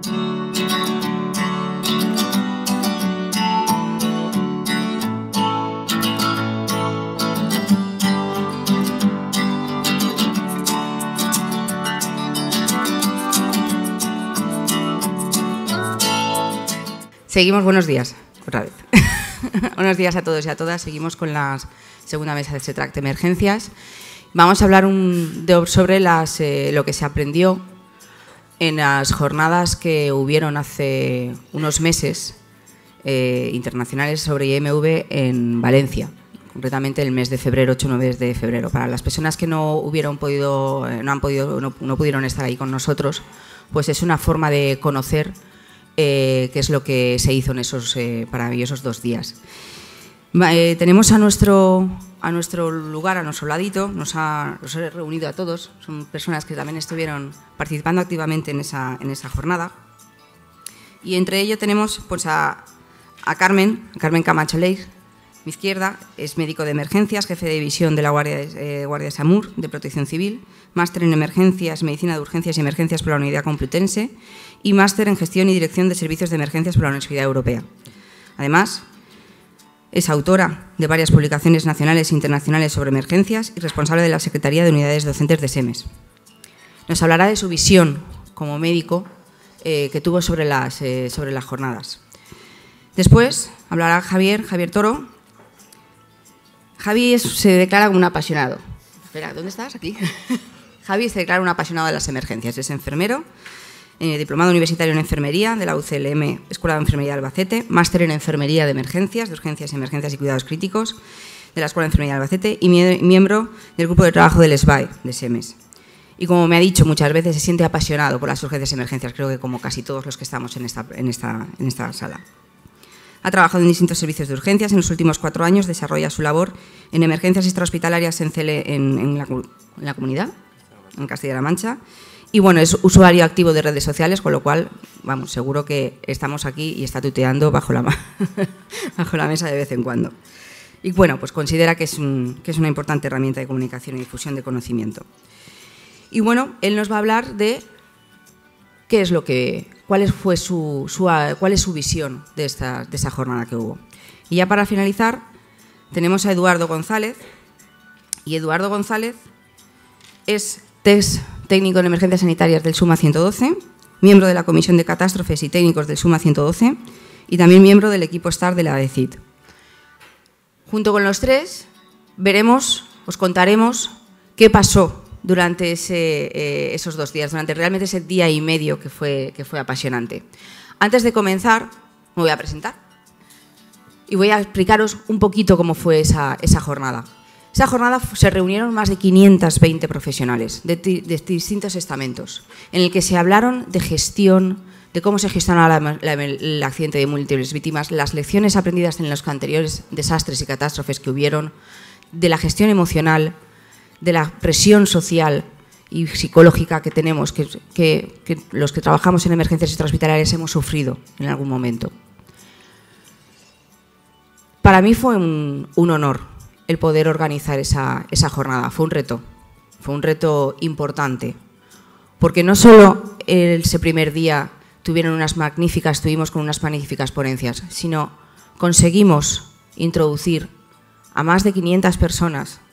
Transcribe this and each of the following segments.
Seguimos, buenos días, otra vez. Buenos días a todos y a todas. Seguimos con la segunda mesa de SETRAC de emergencias. Vamos a hablar sobre lo que se aprendió en las jornadas que hubieron hace unos meses internacionales sobre IMV en Valencia, concretamente el mes de febrero, 8 y 9 de febrero. Para las personas que no pudieron estar ahí con nosotros, pues es una forma de conocer qué es lo que se hizo en esos maravillosos 2 días. Tenemos a nuestro lugar, a nuestro ladito, nos he reunido a todos, son personas que también estuvieron participando activamente en esa jornada, y entre ellos tenemos pues, a Carmen Camacho Leir, mi izquierda, es médico de emergencias, jefe de división de la Guardia de SAMUR de Protección Civil, máster en emergencias, medicina de urgencias y emergencias por la Universidad Complutense y máster en gestión y dirección de servicios de emergencias por la Universidad Europea. Además, es autora de varias publicaciones nacionales e internacionales sobre emergencias y responsable de la Secretaría de Unidades Docentes de SEMES. Nos hablará de su visión como médico que tuvo sobre las jornadas. Después hablará Javier Toro. Javi se declara como un apasionado. Espera, ¿dónde estás? Aquí. Javi se declara un apasionado de las emergencias. Es enfermero, diplomado universitario en enfermería de la UCLM Escuela de Enfermería de Albacete, máster en enfermería de emergencias, y cuidados críticos de la Escuela de Enfermería de Albacete y miembro del grupo de trabajo del SBAE de SEMES. Y como me ha dicho muchas veces, se siente apasionado por las urgencias y emergencias, creo que como casi todos los que estamos en esta sala. Ha trabajado en distintos servicios de urgencias. En los últimos 4 años desarrolla su labor en emergencias extrahospitalarias en la comunidad, en Castilla-La Mancha. Y bueno, es usuario activo de redes sociales, con lo cual, vamos, seguro que estamos aquí y está tuteando bajo la mesa de vez en cuando. Y bueno, pues considera que es una importante herramienta de comunicación y difusión de conocimiento. Y bueno, él nos va a hablar de cuál es su visión de esa jornada que hubo. Y ya para finalizar, tenemos a Eduardo González, y Eduardo González es técnico en emergencias sanitarias del SUMA 112, miembro de la Comisión de Catástrofes y técnicos del SUMA 112 y también miembro del equipo STAR de la ADCID. Junto con los 3 os contaremos qué pasó durante esos 2 días, durante realmente ese día y medio que fue apasionante. Antes de comenzar, me voy a presentar y voy a explicaros un poquito cómo fue esa jornada. Esa jornada se reunieron más de 520 profesionales de distintos estamentos, en el que se hablaron de gestión, de cómo se gestionaba el accidente de múltiples víctimas, las lecciones aprendidas en los anteriores desastres y catástrofes que hubieron, de la gestión emocional, de la presión social y psicológica que tenemos, que los que trabajamos en emergencias extrahospitalarias hemos sufrido en algún momento. Para mí fue un honor el poder organizar esa jornada. Fue un reto importante, porque no solo ese primer día estuvimos con unas magníficas ponencias, sino conseguimos introducir a más de 500 personas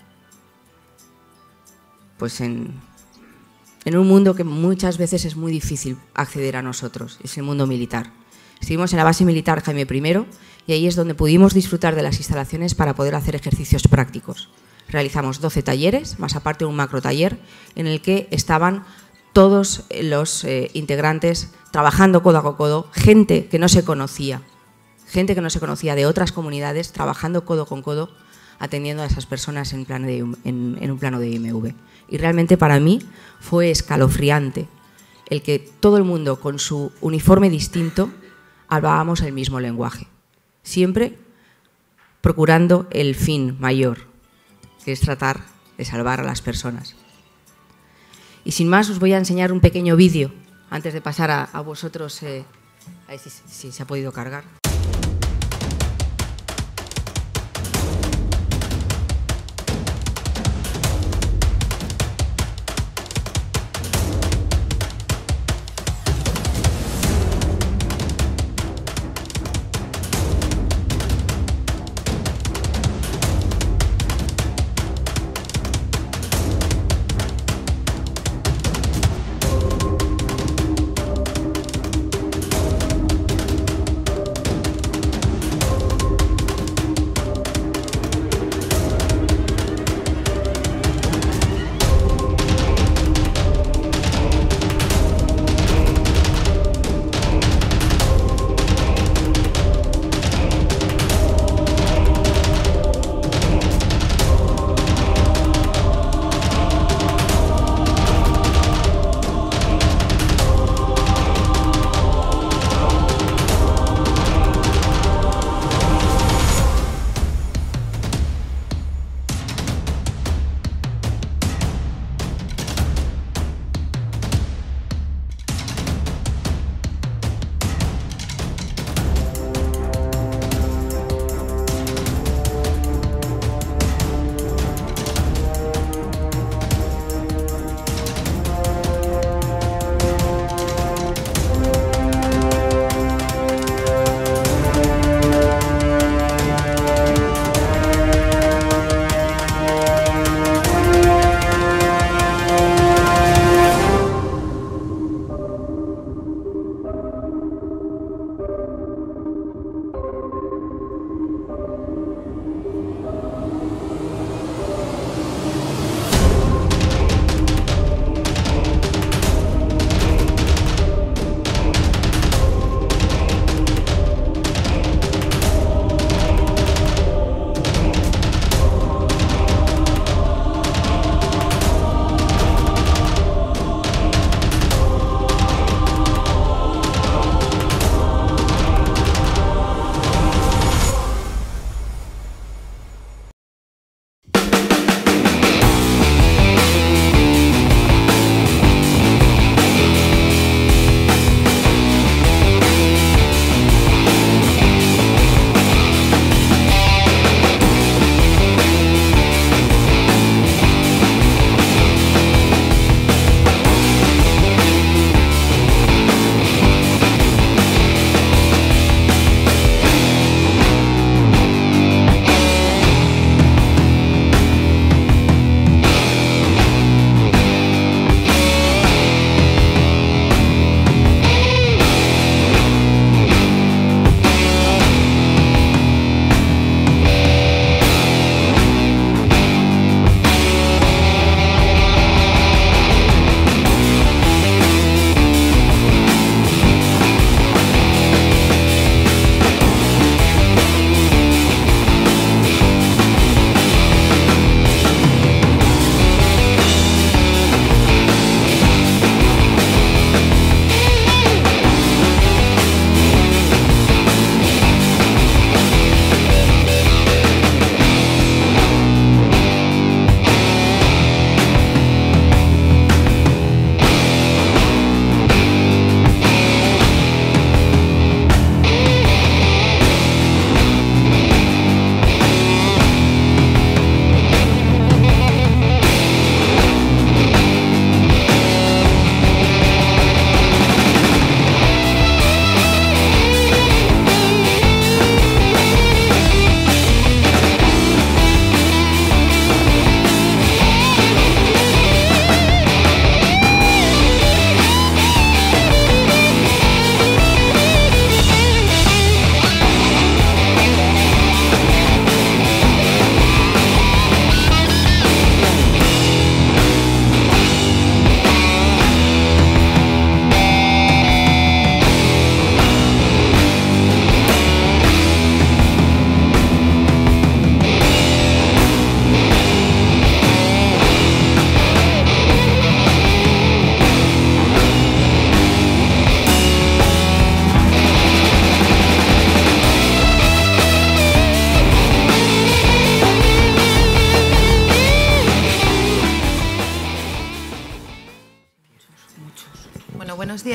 pues en un mundo que muchas veces es muy difícil acceder a nosotros, es el mundo militar. Estuvimos en la base militar Jaime I y ahí es donde pudimos disfrutar de las instalaciones para poder hacer ejercicios prácticos. Realizamos 12 talleres, más aparte un macro taller, en el que estaban todos los integrantes trabajando codo a codo, gente que no se conocía de otras comunidades, trabajando codo con codo, atendiendo a esas personas en un plano de IMV. Y realmente para mí fue escalofriante el que todo el mundo con su uniforme distinto hablábamos el mismo lenguaje, siempre procurando el fin mayor, que es tratar de salvar a las personas. Y sin más os voy a enseñar un pequeño vídeo antes de pasar a vosotros, a ver si se ha podido cargar.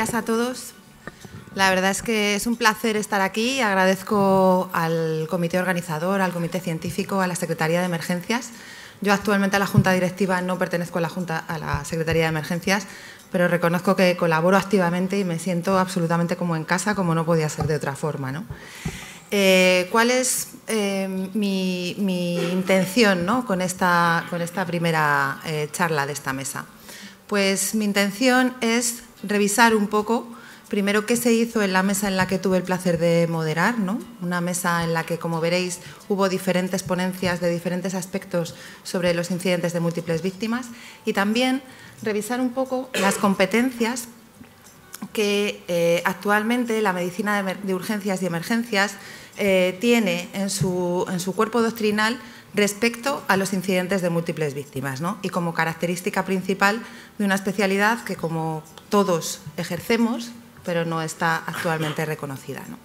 días a todos. La verdad es que es un placer estar aquí. Agradezco al comité organizador, al comité científico, a la Secretaría de Emergencias. Yo actualmente a la Junta Directiva no pertenezco a la Secretaría de Emergencias, pero reconozco que colaboro activamente y me siento absolutamente como en casa, como no podía ser de otra forma, ¿no? ¿Cuál es mi intención, ¿no?, con esta primera charla de esta mesa? Pues mi intención es revisar un poco, primero, qué se hizo en la mesa en la que tuve el placer de moderar, ¿no? Una mesa en la que, como veréis, hubo diferentes ponencias de diferentes aspectos sobre los incidentes de múltiples víctimas, y también revisar un poco las competencias que actualmente la medicina de urgencias y emergencias tiene en su cuerpo doctrinal respecto a los incidentes de múltiples víctimas, ¿no? Y como característica principal de una especialidad que, como todos, ejercemos, pero no está actualmente reconocida, ¿no?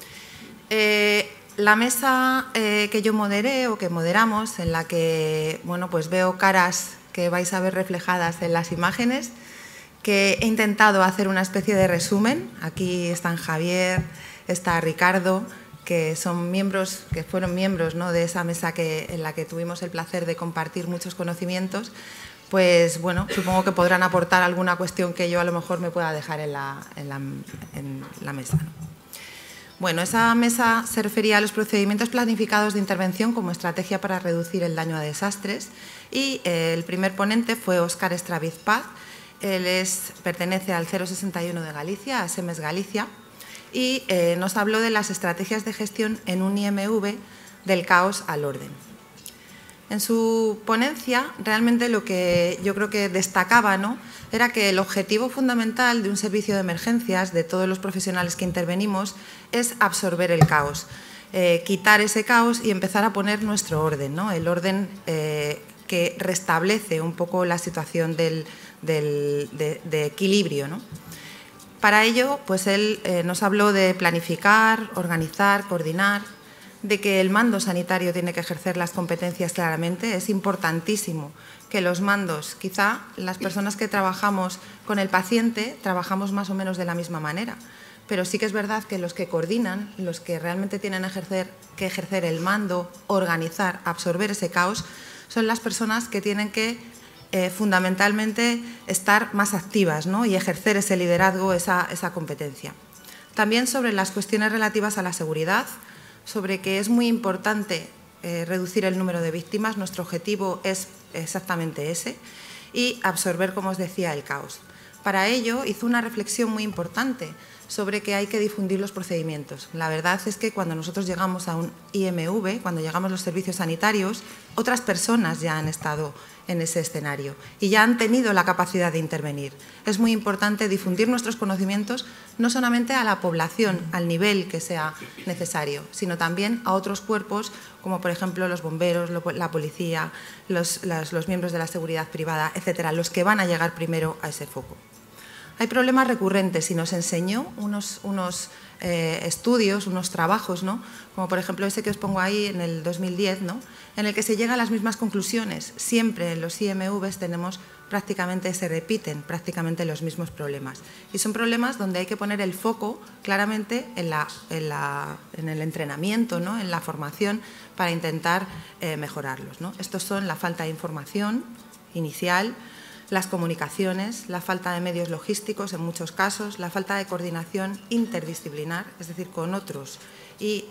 La mesa que yo moderé o que moderamos, en la que, bueno, pues veo caras que vais a ver reflejadas en las imágenes, que he intentado hacer una especie de resumen. Aquí están Javier, está Ricardo, que fueron miembros, ¿no?, de esa mesa en la que tuvimos el placer de compartir muchos conocimientos. Pues bueno, supongo que podrán aportar alguna cuestión que yo a lo mejor me pueda dejar en la mesa, ¿no? Bueno, esa mesa se refería a los procedimientos planificados de intervención como estrategia para reducir el daño a desastres, y el primer ponente fue Óscar Straviz Paz. Él pertenece al 061 de Galicia, a SEMES Galicia, y nos habló de las estrategias de gestión en un IMV del caos al orden. En su ponencia, realmente lo que yo creo que destacaba, ¿no?, era que el objetivo fundamental de un servicio de emergencias, de todos los profesionales que intervenimos, es absorber el caos, quitar ese caos y empezar a poner nuestro orden, ¿no?, el orden que restablece un poco la situación de equilibrio, ¿no? Para ello, pues él nos habló de planificar, organizar, coordinar, de que el mando sanitario tiene que ejercer las competencias claramente. Es importantísimo que los mandos, quizá las personas que trabajamos con el paciente, trabajamos más o menos de la misma manera, pero sí que es verdad que los que coordinan, los que realmente tienen que ejercer el mando, organizar, absorber ese caos, son las personas que tienen que fundamentalmente estar más activas, ¿no?, y ejercer ese liderazgo, esa competencia. También sobre las cuestiones relativas a la seguridad, sobre que es muy importante reducir el número de víctimas. Nuestro objetivo es exactamente ese, y absorber, como os decía, el caos. Para ello hizo una reflexión muy importante sobre que hay que difundir los procedimientos. La verdad es que cuando nosotros llegamos a un IMV, cuando llegamos a los servicios sanitarios, otras personas ya han estado en ese escenario y ya han tenido la capacidad de intervenir. Es muy importante difundir nuestros conocimientos no solamente a la población, al nivel que sea necesario, sino también a otros cuerpos, como por ejemplo los bomberos, la policía, los miembros de la seguridad privada, etcétera, los que van a llegar primero a ese foco. Hay problemas recurrentes y nos enseñó unos estudios, unos trabajos, ¿no?, como por ejemplo ese que os pongo ahí en el 2010, ¿no?, en el que se llega a las mismas conclusiones. Siempre en los IMVs se repiten prácticamente los mismos problemas. Y son problemas donde hay que poner el foco claramente en el entrenamiento, ¿no?, en la formación, para intentar mejorarlos, ¿no? Estos son la falta de información inicial, las comunicaciones, la falta de medios logísticos en muchos casos, la falta de coordinación interdisciplinar, es decir, con otros y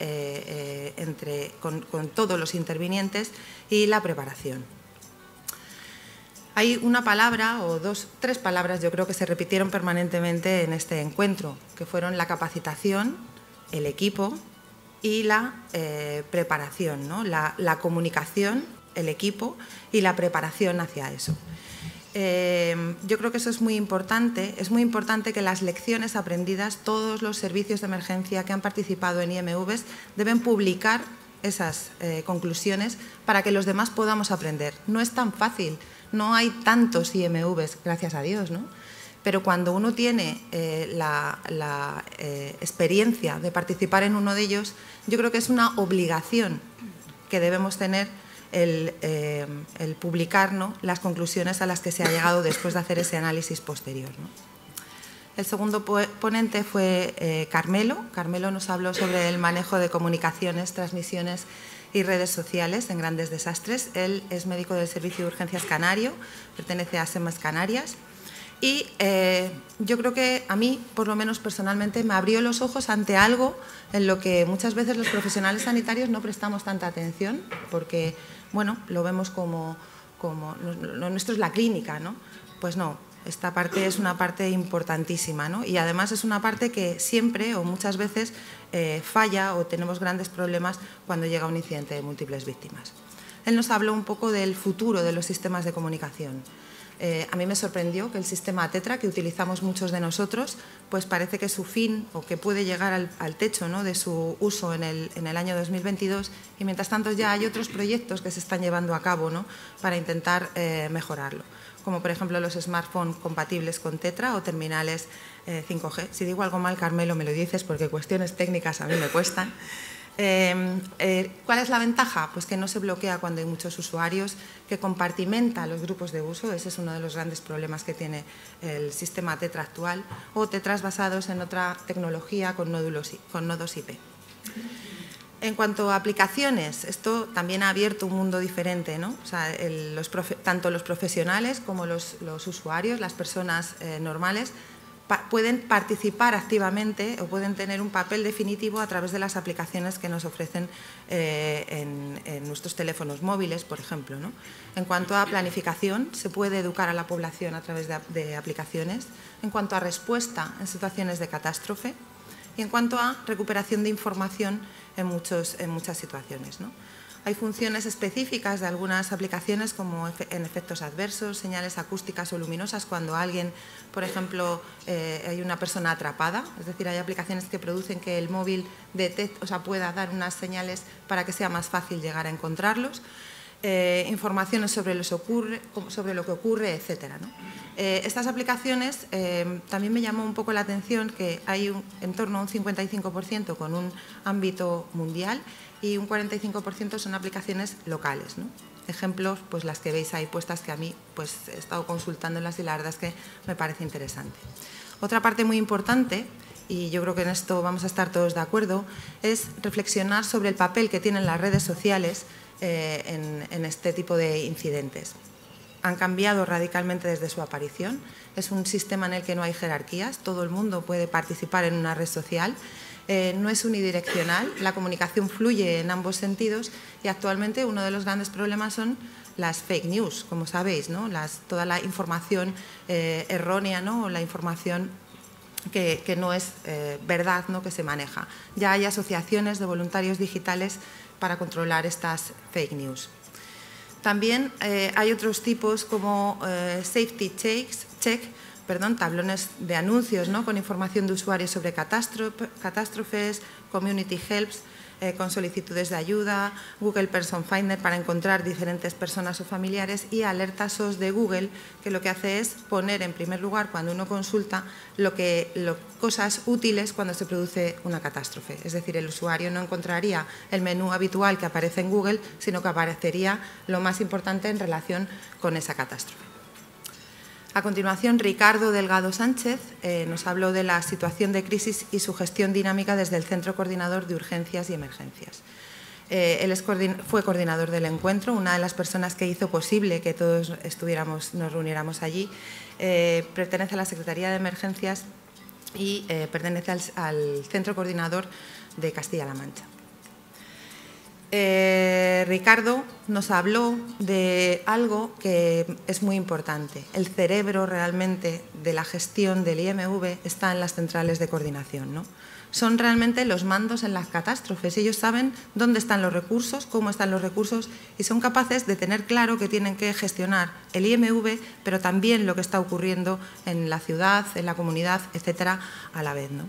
con todos los intervinientes, y la preparación. Hay una palabra o tres palabras, yo creo, que se repitieron permanentemente en este encuentro, que fueron la capacitación, el equipo y la preparación, ¿no?, la comunicación, el equipo y la preparación hacia eso. Yo creo que eso es muy importante. Es muy importante que las lecciones aprendidas, todos los servicios de emergencia que han participado en IMVs deben publicar esas conclusiones para que los demás podamos aprender. No es tan fácil, no hay tantos IMVs, gracias a Dios, ¿no? Pero cuando uno tiene la experiencia de participar en uno de ellos, yo creo que es una obligación que debemos tener el publicar, ¿no?, las conclusiones a las que se ha llegado después de hacer ese análisis posterior, ¿no? El segundo ponente fue Carmelo. Carmelo nos habló sobre el manejo de comunicaciones, transmisiones y redes sociales en grandes desastres. Él es médico del Servicio de Urgencias Canario, pertenece a SEMAS Canarias. Y yo creo que a mí, por lo menos personalmente, me abrió los ojos ante algo en lo que muchas veces los profesionales sanitarios no prestamos tanta atención, porque, bueno, lo vemos como lo nuestro es la clínica, ¿no? Pues no, esta parte es una parte importantísima, ¿no? Y además es una parte que siempre o muchas veces falla o tenemos grandes problemas cuando llega un incidente de múltiples víctimas. Él nos habló un poco del futuro de los sistemas de comunicación. A mí me sorprendió que el sistema Tetra, que utilizamos muchos de nosotros, pues parece que su fin o que puede llegar al techo, ¿no?, de su uso en el año 2022, y mientras tanto ya hay otros proyectos que se están llevando a cabo, ¿no?, para intentar mejorarlo, como por ejemplo los smartphones compatibles con Tetra o terminales 5G. Si digo algo mal, Carmelo, me lo dices, porque cuestiones técnicas a mí me cuestan. ¿Cuál es la ventaja? Pues que no se bloquea cuando hay muchos usuarios, que compartimenta los grupos de uso. Ese es uno de los grandes problemas que tiene el sistema Tetra actual, o Tetras basados en otra tecnología con nodos IP. En cuanto a aplicaciones, esto también ha abierto un mundo diferente, ¿no? O sea, tanto los profesionales como los usuarios, las personas normales, pueden participar activamente o pueden tener un papel definitivo a través de las aplicaciones que nos ofrecen en nuestros teléfonos móviles, por ejemplo, ¿no? En cuanto a planificación, se puede educar a la población a través de aplicaciones. En cuanto a respuesta en situaciones de catástrofe, y en cuanto a recuperación de información en muchas situaciones, ¿no? Hay funciones específicas de algunas aplicaciones, como en efectos adversos, señales acústicas o luminosas, cuando alguien, por ejemplo, hay una persona atrapada. Es decir, hay aplicaciones que producen que el móvil pueda dar unas señales para que sea más fácil llegar a encontrarlos. Informaciones sobre lo que ocurre, etcétera, ¿no? Estas aplicaciones también me llamó un poco la atención que hay en torno a un 55% con un ámbito mundial y un 45% son aplicaciones locales, ¿no? Ejemplos, pues las que veis ahí puestas, que a mí pues he estado consultándolas y la verdad es que me parece interesante. Otra parte muy importante, y yo creo que en esto vamos a estar todos de acuerdo, es reflexionar sobre el papel que tienen las redes sociales en este tipo de incidentes. Han cambiado radicalmente desde su aparición. Es un sistema en el que no hay jerarquías, todo el mundo puede participar en una red social. No es unidireccional, la comunicación fluye en ambos sentidos y actualmente uno de los grandes problemas son las fake news, como sabéis, ¿no? Toda la información errónea, ¿no?, o la información que no es verdad, ¿no?, que se maneja. Ya hay asociaciones de voluntarios digitales para controlar estas fake news. También hay otros tipos como safety check, tablones de anuncios, ¿no?, con información de usuarios sobre catástrofes, community helps, con solicitudes de ayuda, Google Person Finder para encontrar diferentes personas o familiares, y alertas SOS de Google, que lo que hace es poner en primer lugar, cuando uno consulta, cosas útiles cuando se produce una catástrofe. Es decir, el usuario no encontraría el menú habitual que aparece en Google, sino que aparecería lo más importante en relación con esa catástrofe. A continuación, Ricardo Delgado Sánchez nos habló de la situación de crisis y su gestión dinámica desde el Centro Coordinador de Urgencias y Emergencias. Él fue coordinador del encuentro, una de las personas que hizo posible que todos nos reuniéramos allí. Pertenece a la Secretaría de Emergencias y pertenece al Centro Coordinador de Castilla-La Mancha. Ricardo nos habló de algo que es muy importante. El cerebro realmente de la gestión del IMV está en las centrales de coordinación, ¿no? Son realmente los mandos en las catástrofes. Ellos saben dónde están los recursos, cómo están los recursos, y son capaces de tener claro que tienen que gestionar el IMV, pero también lo que está ocurriendo en la ciudad, en la comunidad, etcétera, a la vez, ¿no?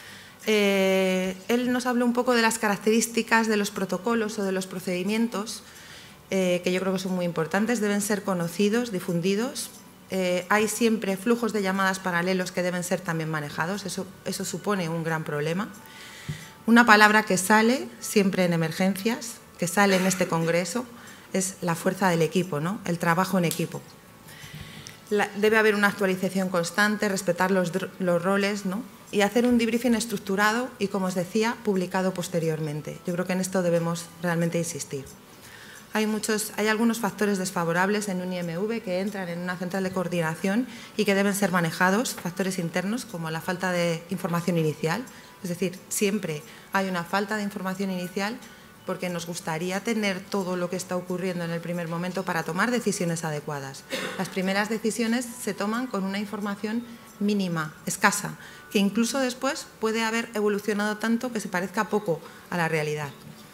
Él nos habló un poco de las características de los protocolos o de los procedimientos, que yo creo que son muy importantes, deben ser conocidos, difundidos. Hay siempre flujos de llamadas paralelos que deben ser también manejados, eso supone un gran problema. Una palabra que sale siempre en emergencias, que sale en este congreso, es la fuerza del equipo, ¿no?, el trabajo en equipo. Debe haber una actualización constante, respetar los roles, ¿no? Y hacer un debriefing estructurado y, como os decía, publicado posteriormente. Yo creo que en esto debemos realmente insistir. Hay algunos factores desfavorables en un IMV que entran en una central de coordinación y que deben ser manejados, factores internos como la falta de información inicial. Es decir, siempre hay una falta de información inicial porque nos gustaría tener todo lo que está ocurriendo en el primer momento para tomar decisiones adecuadas. Las primeras decisiones se toman con una información mínima, escasa, que incluso después puede haber evolucionado tanto que se parezca poco a la realidad.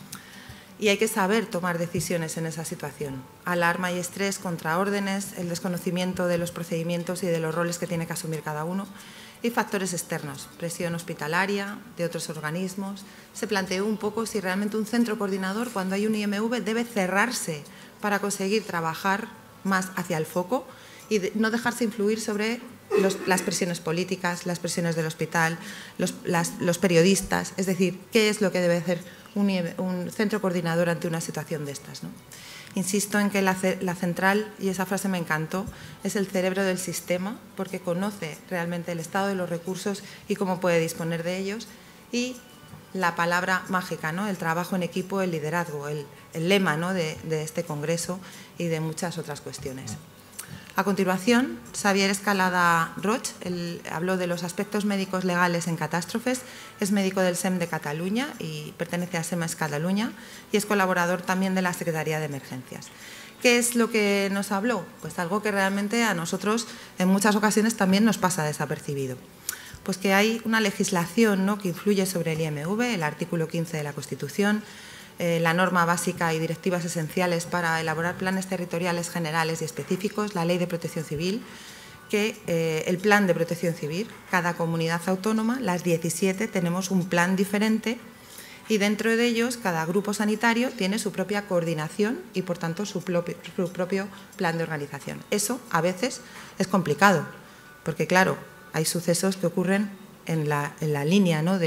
Y hay que saber tomar decisiones en esa situación. Alarma y estrés, contraórdenes, el desconocimiento de los procedimientos y de los roles que tiene que asumir cada uno. Y factores externos, presión hospitalaria, de otros organismos. Se planteó un poco si realmente un centro coordinador, cuando hay un IMV, debe cerrarse para conseguir trabajar más hacia el foco y no dejarse influir sobre las presiones políticas, las presiones del hospital, los periodistas. Es decir, ¿qué es lo que debe hacer un centro coordinador ante una situación de estas, ¿no? Insisto en que la central, y esa frase me encantó, es el cerebro del sistema porque conoce realmente el estado de los recursos y cómo puede disponer de ellos. Y la palabra mágica, ¿no? El trabajo en equipo, el liderazgo, el lema, ¿no? de este congreso y de muchas otras cuestiones. A continuación, Xavier Escalada Roig habló de los aspectos médicos legales en catástrofes. Es médico del SEM de Cataluña y pertenece a SEMES Cataluña y es colaborador también de la Secretaría de Emergencias. ¿Qué es lo que nos habló? Pues algo que realmente a nosotros en muchas ocasiones también nos pasa desapercibido. Pues que hay una legislación, ¿no? que influye sobre el IMV, el artículo 15 de la Constitución, la norma básica y directivas esenciales para elaborar planes territoriales generales y específicos, la Ley de Protección Civil, que el Plan de Protección Civil, cada comunidad autónoma, las 17, tenemos un plan diferente y dentro de ellos cada grupo sanitario tiene su propia coordinación y, por tanto, su propio plan de organización. Eso a veces es complicado porque, claro, hay sucesos que ocurren en la línea, ¿no?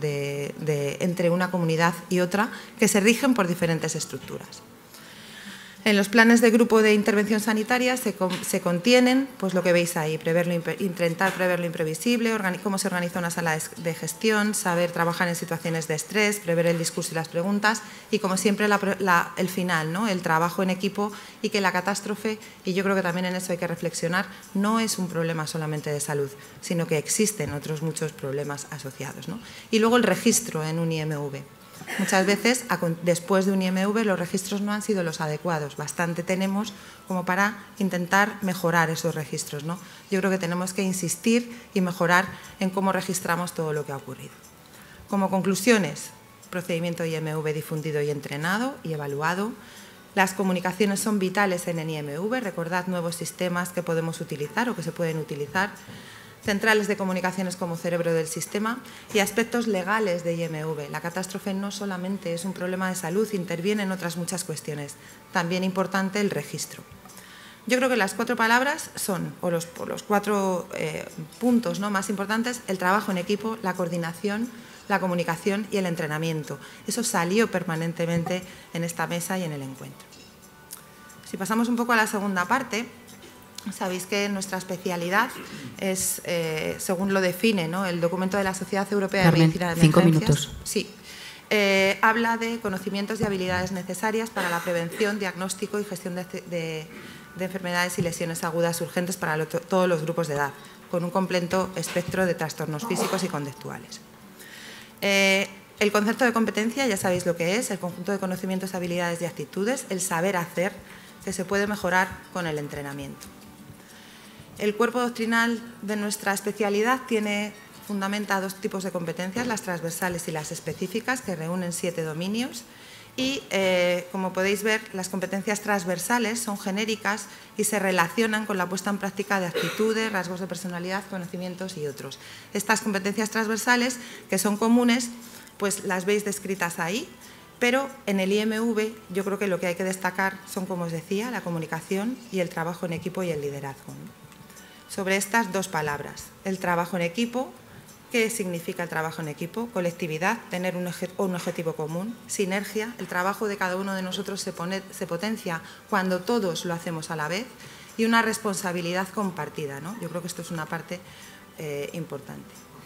entre una comunidad y otra que se rigen por diferentes estructuras. En los planes de grupo de intervención sanitaria se contienen, pues lo que veis ahí, intentar prever lo imprevisible, cómo se organiza una sala de gestión, saber trabajar en situaciones de estrés, prever el discurso y las preguntas y, como siempre, el final, ¿no? El trabajo en equipo y que la catástrofe, y yo creo que también en eso hay que reflexionar, no es un problema solamente de salud, sino que existen otros muchos problemas asociados, ¿no? Y luego el registro en un IMV. Muchas veces, después de un IMV, los registros no han sido los adecuados. Bastante tenemos como para intentar mejorar esos registros, ¿no? Yo creo que tenemos que insistir y mejorar en cómo registramos todo lo que ha ocurrido. Como conclusiones, procedimiento IMV difundido y entrenado y evaluado. Las comunicaciones son vitales en el IMV. Recordad nuevos sistemas que podemos utilizar o que se pueden utilizar. Centrales de comunicaciones como cerebro del sistema y aspectos legales de IMV. La catástrofe no solamente es un problema de salud, interviene en otras muchas cuestiones. También importante el registro. Yo creo que las 4 palabras son, o los 4 puntos, ¿no? más importantes, el trabajo en equipo, la coordinación, la comunicación y el entrenamiento. Eso salió permanentemente en esta mesa y en el encuentro. Si pasamos un poco a la segunda parte, sabéis que nuestra especialidad es, según lo define, ¿no? el documento de la Sociedad Europea Carmen, de Medicina de Emergencias. 5 minutos. Sí. Habla de conocimientos y habilidades necesarias para la prevención, diagnóstico y gestión de enfermedades y lesiones agudas urgentes para todos los grupos de edad, con un completo espectro de trastornos físicos y conductuales. El concepto de competencia, ya sabéis lo que es, el conjunto de conocimientos, habilidades y actitudes, el saber hacer, que se puede mejorar con el entrenamiento. El cuerpo doctrinal de nuestra especialidad fundamenta 2 tipos de competencias, las transversales y las específicas, que reúnen 7 dominios. Y, como podéis ver, las competencias transversales son genéricas y se relacionan con la puesta en práctica de actitudes, rasgos de personalidad, conocimientos y otros. Estas competencias transversales, que son comunes, pues las veis descritas ahí, pero en el IMV yo creo que lo que hay que destacar son, como os decía, la comunicación y el trabajo en equipo y el liderazgo, ¿no? Sobre estas 2 palabras, el trabajo en equipo. ¿Qué significa el trabajo en equipo? Colectividad, tener un objetivo común, sinergia, el trabajo de cada uno de nosotros se potencia cuando todos lo hacemos a la vez y una responsabilidad compartida, ¿no? Yo creo que esto es una parte importante.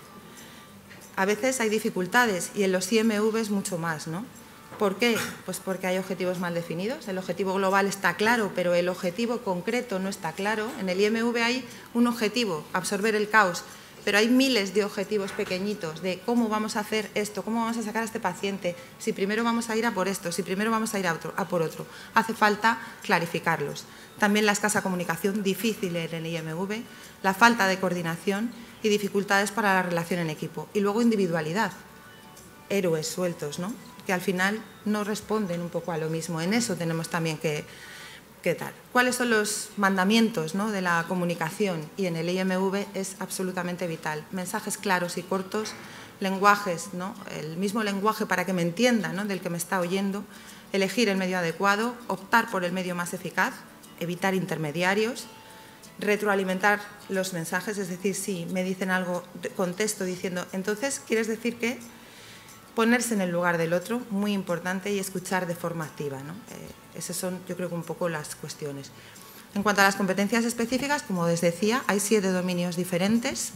A veces hay dificultades y en los IMVs mucho más, ¿no? ¿Por qué? Pues porque hay objetivos mal definidos. El objetivo global está claro, pero el objetivo concreto no está claro. En el IMV hay un objetivo, absorber el caos, pero hay miles de objetivos pequeñitos de cómo vamos a hacer esto, cómo vamos a sacar a este paciente, si primero vamos a ir a por esto, si primero vamos a ir a por otro. Hace falta clarificarlos. También la escasa comunicación difícil en el IMV, la falta de coordinación y dificultades para la relación en equipo. Y luego individualidad, héroes sueltos, ¿no?, que al final no responden un poco a lo mismo. En eso tenemos también que tal. ¿Cuáles son los mandamientos, ¿no?, de la comunicación? Y en el IMV es absolutamente vital. Mensajes claros y cortos, lenguajes, ¿no?, el mismo lenguaje para que me entienda, ¿no?, del que me está oyendo, elegir el medio adecuado, optar por el medio más eficaz, evitar intermediarios, retroalimentar los mensajes, es decir, si me dicen algo, contesto diciendo, entonces, ¿quieres decir qué? Ponerse en el lugar del otro, muy importante, y escuchar de forma activa, ¿no? Esas son, yo creo que un poco las cuestiones. En cuanto a las competencias específicas, como les decía, hay 7 dominios diferentes.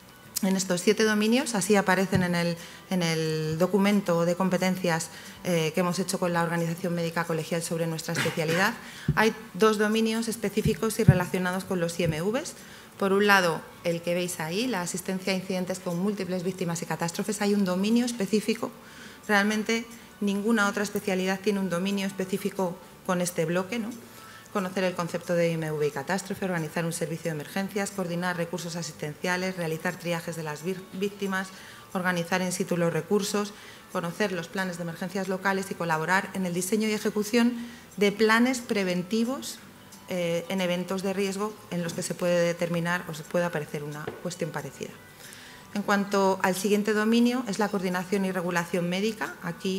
En estos 7 dominios, así aparecen en el documento de competencias que hemos hecho con la Organización Médica Colegial sobre nuestra especialidad, hay 2 dominios específicos y relacionados con los IMVs. Por un lado, el que veis ahí, la asistencia a incidentes con múltiples víctimas y catástrofes, hay un dominio específico. Realmente ninguna otra especialidad tiene un dominio específico con este bloque, ¿no? Conocer el concepto de IMV y catástrofe, organizar un servicio de emergencias, coordinar recursos asistenciales, realizar triajes de las víctimas, organizar in situ los recursos, conocer los planes de emergencias locales y colaborar en el diseño y ejecución de planes preventivos en eventos de riesgo en los que se puede determinar o se puede aparecer una cuestión parecida. En cuanto al siguiente dominio, es la coordinación y regulación médica. Aquí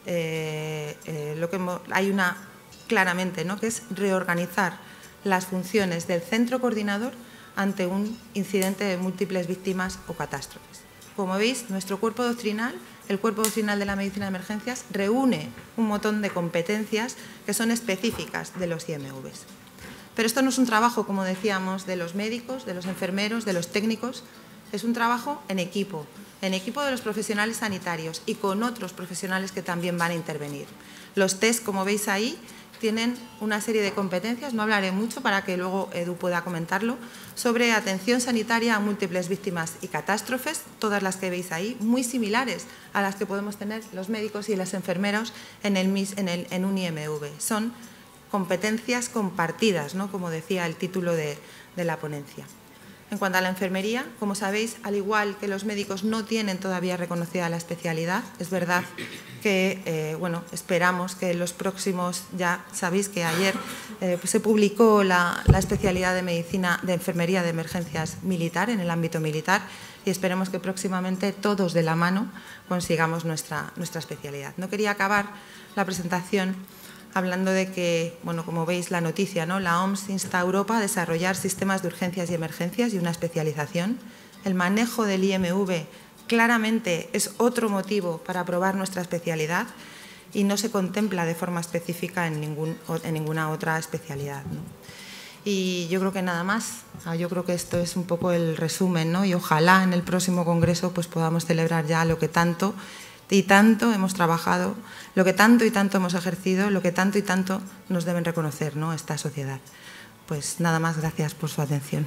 hay una claramente, ¿no?, que es reorganizar las funciones del centro coordinador ante un incidente de múltiples víctimas o catástrofes. Como veis, nuestro cuerpo doctrinal, el cuerpo doctrinal de la medicina de emergencias, reúne un montón de competencias que son específicas de los IMVs. Pero esto no es un trabajo, como decíamos, de los médicos, de los enfermeros, de los técnicos, es un trabajo en equipo de los profesionales sanitarios y con otros profesionales que también van a intervenir. Los test, como veis ahí, tienen una serie de competencias, no hablaré mucho para que luego Edu pueda comentarlo, sobre atención sanitaria a múltiples víctimas y catástrofes, todas las que veis ahí, muy similares a las que podemos tener los médicos y los enfermeros en un IMV. Son competencias compartidas, ¿no?, como decía el título de la ponencia. En cuanto a la enfermería, como sabéis, al igual que los médicos no tienen todavía reconocida la especialidad, es verdad que esperamos que en los próximos, ya sabéis que ayer se publicó la especialidad de medicina de enfermería de emergencias militar en el ámbito militar y esperemos que próximamente todos de la mano consigamos nuestra especialidad. No quería acabar la presentación hablando de que, bueno, como veis la noticia, ¿no?, la OMS insta a Europa a desarrollar sistemas de urgencias y emergencias y una especialización. El manejo del IMV claramente es otro motivo para aprobar nuestra especialidad y no se contempla de forma específica en ninguna otra especialidad, ¿no? Y yo creo que nada más. Yo creo que esto es un poco el resumen, ¿no? Y ojalá en el próximo congreso pues podamos celebrar ya lo que tanto y tanto hemos trabajado, lo que tanto y tanto hemos ejercido, lo que tanto y tanto nos deben reconocer, ¿no?, esta sociedad. Pues nada más, gracias por su atención.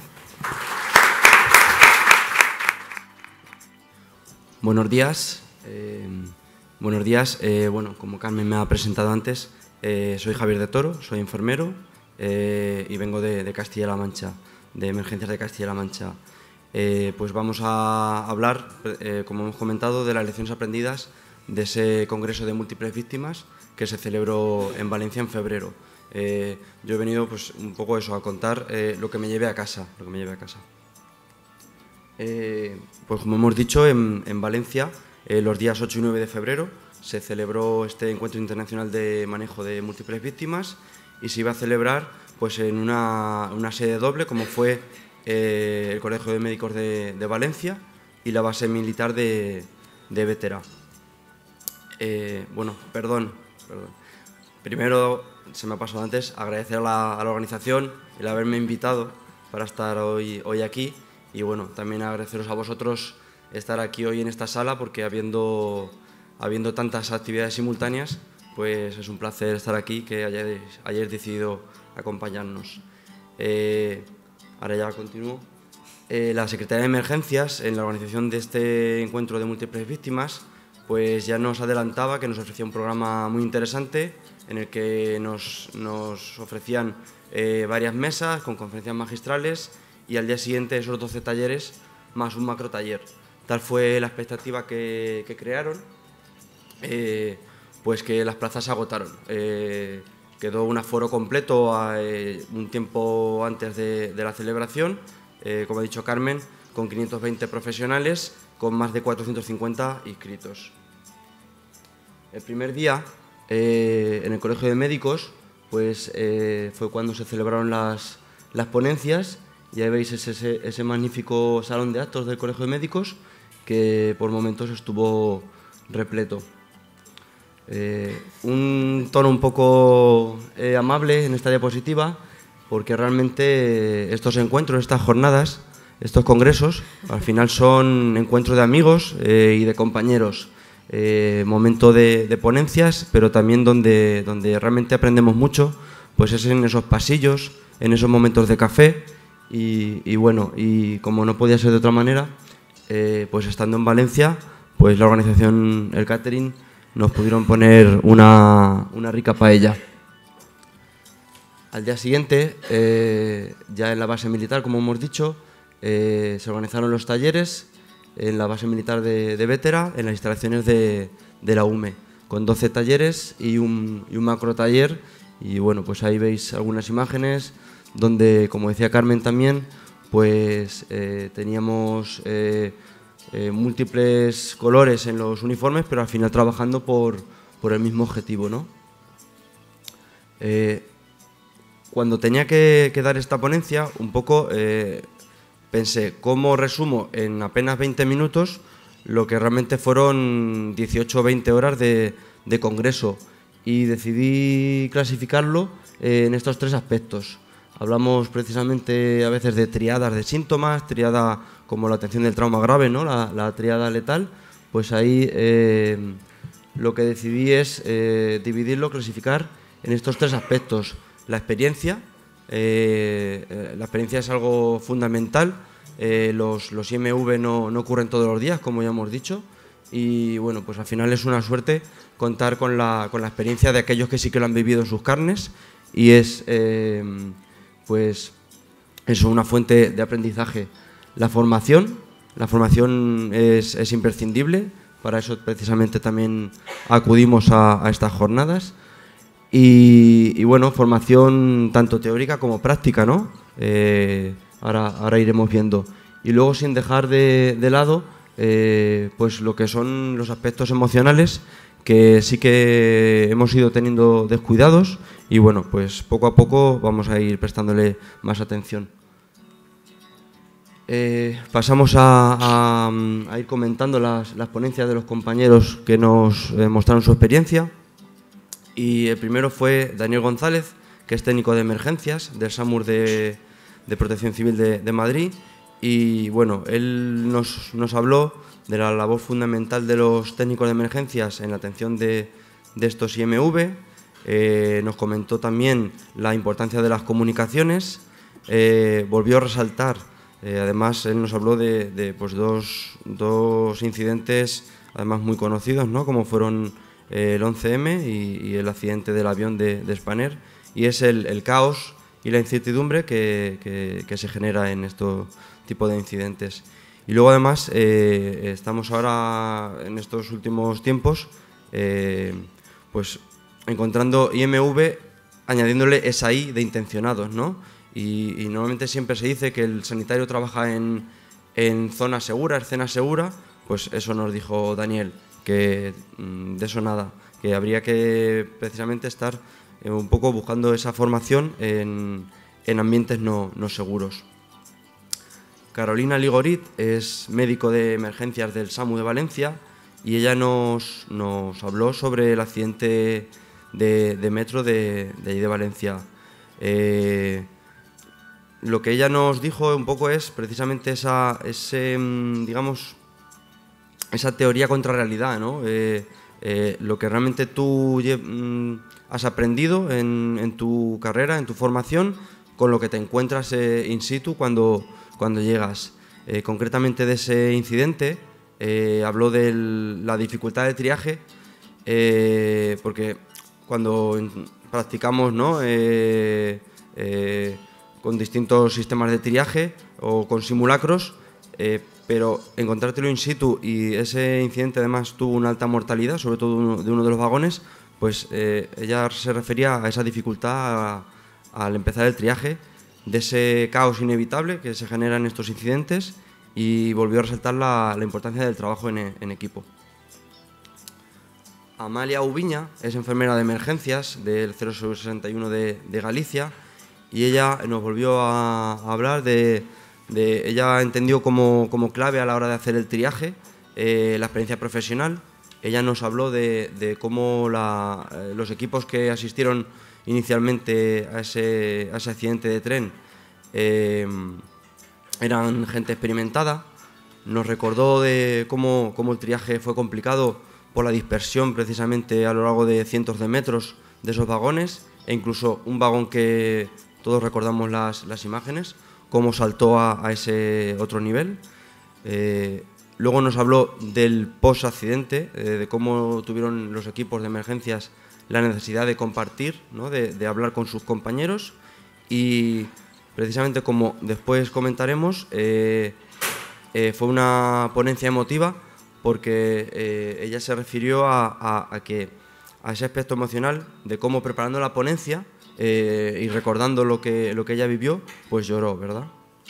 Buenos días. Bueno, como Carmen me ha presentado antes, soy Javier de Toro, soy enfermero y vengo de Castilla-La Mancha, de Emergencias de Castilla-La Mancha. Pues vamos a hablar, como hemos comentado, de las lecciones aprendidas de ese congreso de múltiples víctimas que se celebró en Valencia en febrero. Yo he venido pues un poco eso, a contar lo que me llevé a casa. Pues como hemos dicho, en Valencia, los días 8 y 9 de febrero se celebró este encuentro internacional de manejo de múltiples víctimas y se iba a celebrar pues en una sede doble, como fue el Colegio de Médicos de Valencia y la base militar de Bétera. Primero, se me ha pasado antes, agradecer a la organización el haberme invitado para estar hoy aquí y bueno, también agradeceros a vosotros estar aquí hoy en esta sala porque habiendo tantas actividades simultáneas, pues es un placer estar aquí, que hayáis decidido acompañarnos. Ahora ya continúo. La Secretaría de Emergencias, en la organización de este encuentro de múltiples víctimas, pues ya nos adelantaba que nos ofrecía un programa muy interesante en el que nos ofrecían varias mesas con conferencias magistrales y al día siguiente esos 12 talleres más un macro taller. Tal fue la expectativa que crearon, pues que las plazas se agotaron. Quedó un aforo completo un tiempo antes de la celebración, como ha dicho Carmen, con 520 profesionales, con más de 450 inscritos. El primer día, en el Colegio de Médicos, pues fue cuando se celebraron las ponencias. Ya veis ese magnífico salón de actos del Colegio de Médicos, que por momentos estuvo repleto. Un tono un poco amable en esta diapositiva, porque realmente estos encuentros, estas jornadas, estos congresos, al final son encuentros de amigos y de compañeros. Momento de ponencias, pero también donde realmente aprendemos mucho, pues es en esos pasillos, en esos momentos de café y bueno, y como no podía ser de otra manera, pues estando en Valencia, pues la organización, el catering, nos pudieron poner una rica paella. Al día siguiente, ya en la base militar, como hemos dicho, se organizaron los talleres en la base militar de Vétera, en las instalaciones de la UME, con 12 talleres y un macro taller. Y bueno, pues ahí veis algunas imágenes donde, como decía Carmen también, pues teníamos múltiples colores en los uniformes, pero al final trabajando por el mismo objetivo, ¿no? Cuando tenía que dar esta ponencia, un poco pensé, ¿cómo resumo en apenas 20 minutos lo que realmente fueron 18 o 20 horas de congreso? Y decidí clasificarlo en estos tres aspectos. Hablamos precisamente a veces de triadas de síntomas, triada como la atención del trauma grave, ¿no? La triada letal. Pues ahí lo que decidí es dividirlo, clasificar en estos tres aspectos. La experiencia es algo fundamental. Los IMV no ocurren todos los días, como ya hemos dicho, y bueno, pues al final es una suerte contar con la experiencia de aquellos que sí que lo han vivido en sus carnes, y es pues eso, una fuente de aprendizaje. La formación es imprescindible, para eso precisamente también acudimos a estas jornadas. Y bueno, formación tanto teórica como práctica, ¿no? Ahora iremos viendo. Y luego, sin dejar de lado pues lo que son los aspectos emocionales, que sí que hemos ido teniendo descuidados y bueno, pues poco a poco vamos a ir prestándole más atención. Pasamos a ir comentando las ponencias de los compañeros que nos mostraron su experiencia. Y el primero fue Daniel González, que es técnico de emergencias del SAMUR de Protección Civil de Madrid. Y bueno, él nos habló de la labor fundamental de los técnicos de emergencias en la atención de estos IMV. Nos comentó también la importancia de las comunicaciones. Volvió a resaltar, además él nos habló de pues dos incidentes además muy conocidos, ¿no? Como fueron el 11M y el accidente del avión de Spanair, y es el caos y la incertidumbre que se genera en este tipo de incidentes. Y luego además estamos ahora en estos últimos tiempos pues encontrando IMV añadiéndole esa I de intencionados, ¿no? Y normalmente siempre se dice que el sanitario trabaja en zona segura, escena segura. Pues eso nos dijo Daniel, que de eso nada, que habría que precisamente estar un poco buscando esa formación en ambientes no seguros. Carolina Ligorit es médico de emergencias del SAMU de Valencia y ella nos habló sobre el accidente de metro de allí de Valencia. Lo que ella nos dijo un poco es precisamente esa teoría contra realidad, ¿no? Lo que realmente tú has aprendido en tu carrera, en tu formación, con lo que te encuentras in situ cuando llegas. Concretamente de ese incidente, habló de la dificultad de triaje, porque cuando practicamos, ¿no? Con distintos sistemas de triaje o con simulacros, pero encontrártelo in situ, y ese incidente además tuvo una alta mortalidad, sobre todo de uno de los vagones, pues ella se refería a esa dificultad al empezar el triaje, de ese caos inevitable que se genera en estos incidentes, y volvió a resaltar la importancia del trabajo en equipo. Amalia Ubiña es enfermera de emergencias del 061 de Galicia, y ella nos volvió a hablar ella entendió como clave a la hora de hacer el triaje la experiencia profesional. Ella nos habló de cómo los equipos que asistieron inicialmente a ese accidente de tren eran gente experimentada. Nos recordó de cómo el triaje fue complicado por la dispersión precisamente a lo largo de cientos de metros de esos vagones, e incluso un vagón que todos recordamos las imágenes, cómo saltó a ese otro nivel. Luego nos habló del post-accidente, de cómo tuvieron los equipos de emergencias la necesidad de compartir, ¿no? de hablar con sus compañeros, y precisamente, como después comentaremos, fue una ponencia emotiva, porque ella se refirió a ese aspecto emocional de cómo, preparando la ponencia y recordando lo que ella vivió, pues lloró, ¿verdad?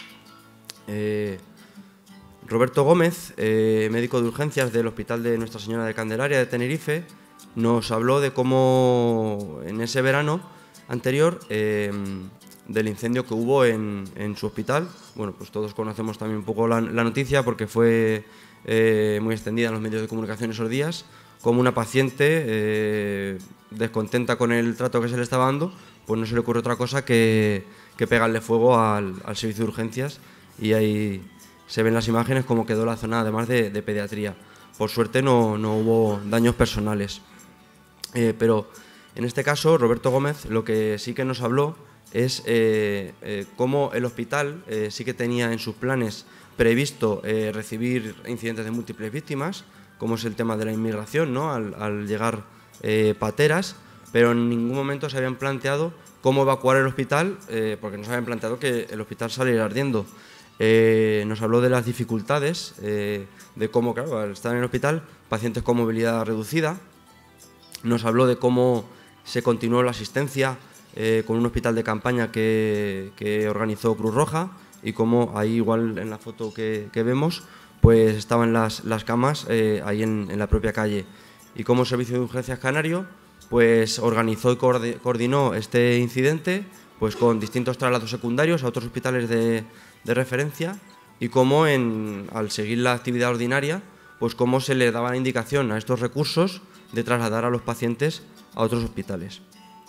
Roberto Gómez, médico de urgencias del Hospital de Nuestra Señora de Candelaria de Tenerife, nos habló de cómo en ese verano anterior, del incendio que hubo en su hospital. Bueno, pues todos conocemos también un poco la noticia, porque fue muy extendida en los medios de comunicación esos días, como una paciente descontenta con el trato que se le estaba dando, pues no se le ocurre otra cosa que pegarle fuego al servicio de urgencias, y ahí se ven las imágenes cómo quedó la zona, además de pediatría. Por suerte no hubo daños personales. Pero en este caso, Roberto Gómez lo que sí que nos habló es cómo el hospital sí que tenía en sus planes previsto recibir incidentes de múltiples víctimas, como es el tema de la inmigración, ¿no? al llegar pateras, pero en ningún momento se habían planteado cómo evacuar el hospital, porque no se habían planteado que el hospital saliera ardiendo. Nos habló de las dificultades, de cómo, claro, al estar en el hospital, pacientes con movilidad reducida. Nos habló de cómo se continuó la asistencia con un hospital de campaña que organizó Cruz Roja, y cómo ahí, igual en la foto que vemos, pues estaban las camas ahí en la propia calle, y cómo el Servicio de Urgencias Canario pues organizó y coordinó este incidente, pues con distintos traslados secundarios a otros hospitales de referencia, y cómo al seguir la actividad ordinaria, pues cómo se le daba la indicación a estos recursos de trasladar a los pacientes a otros hospitales.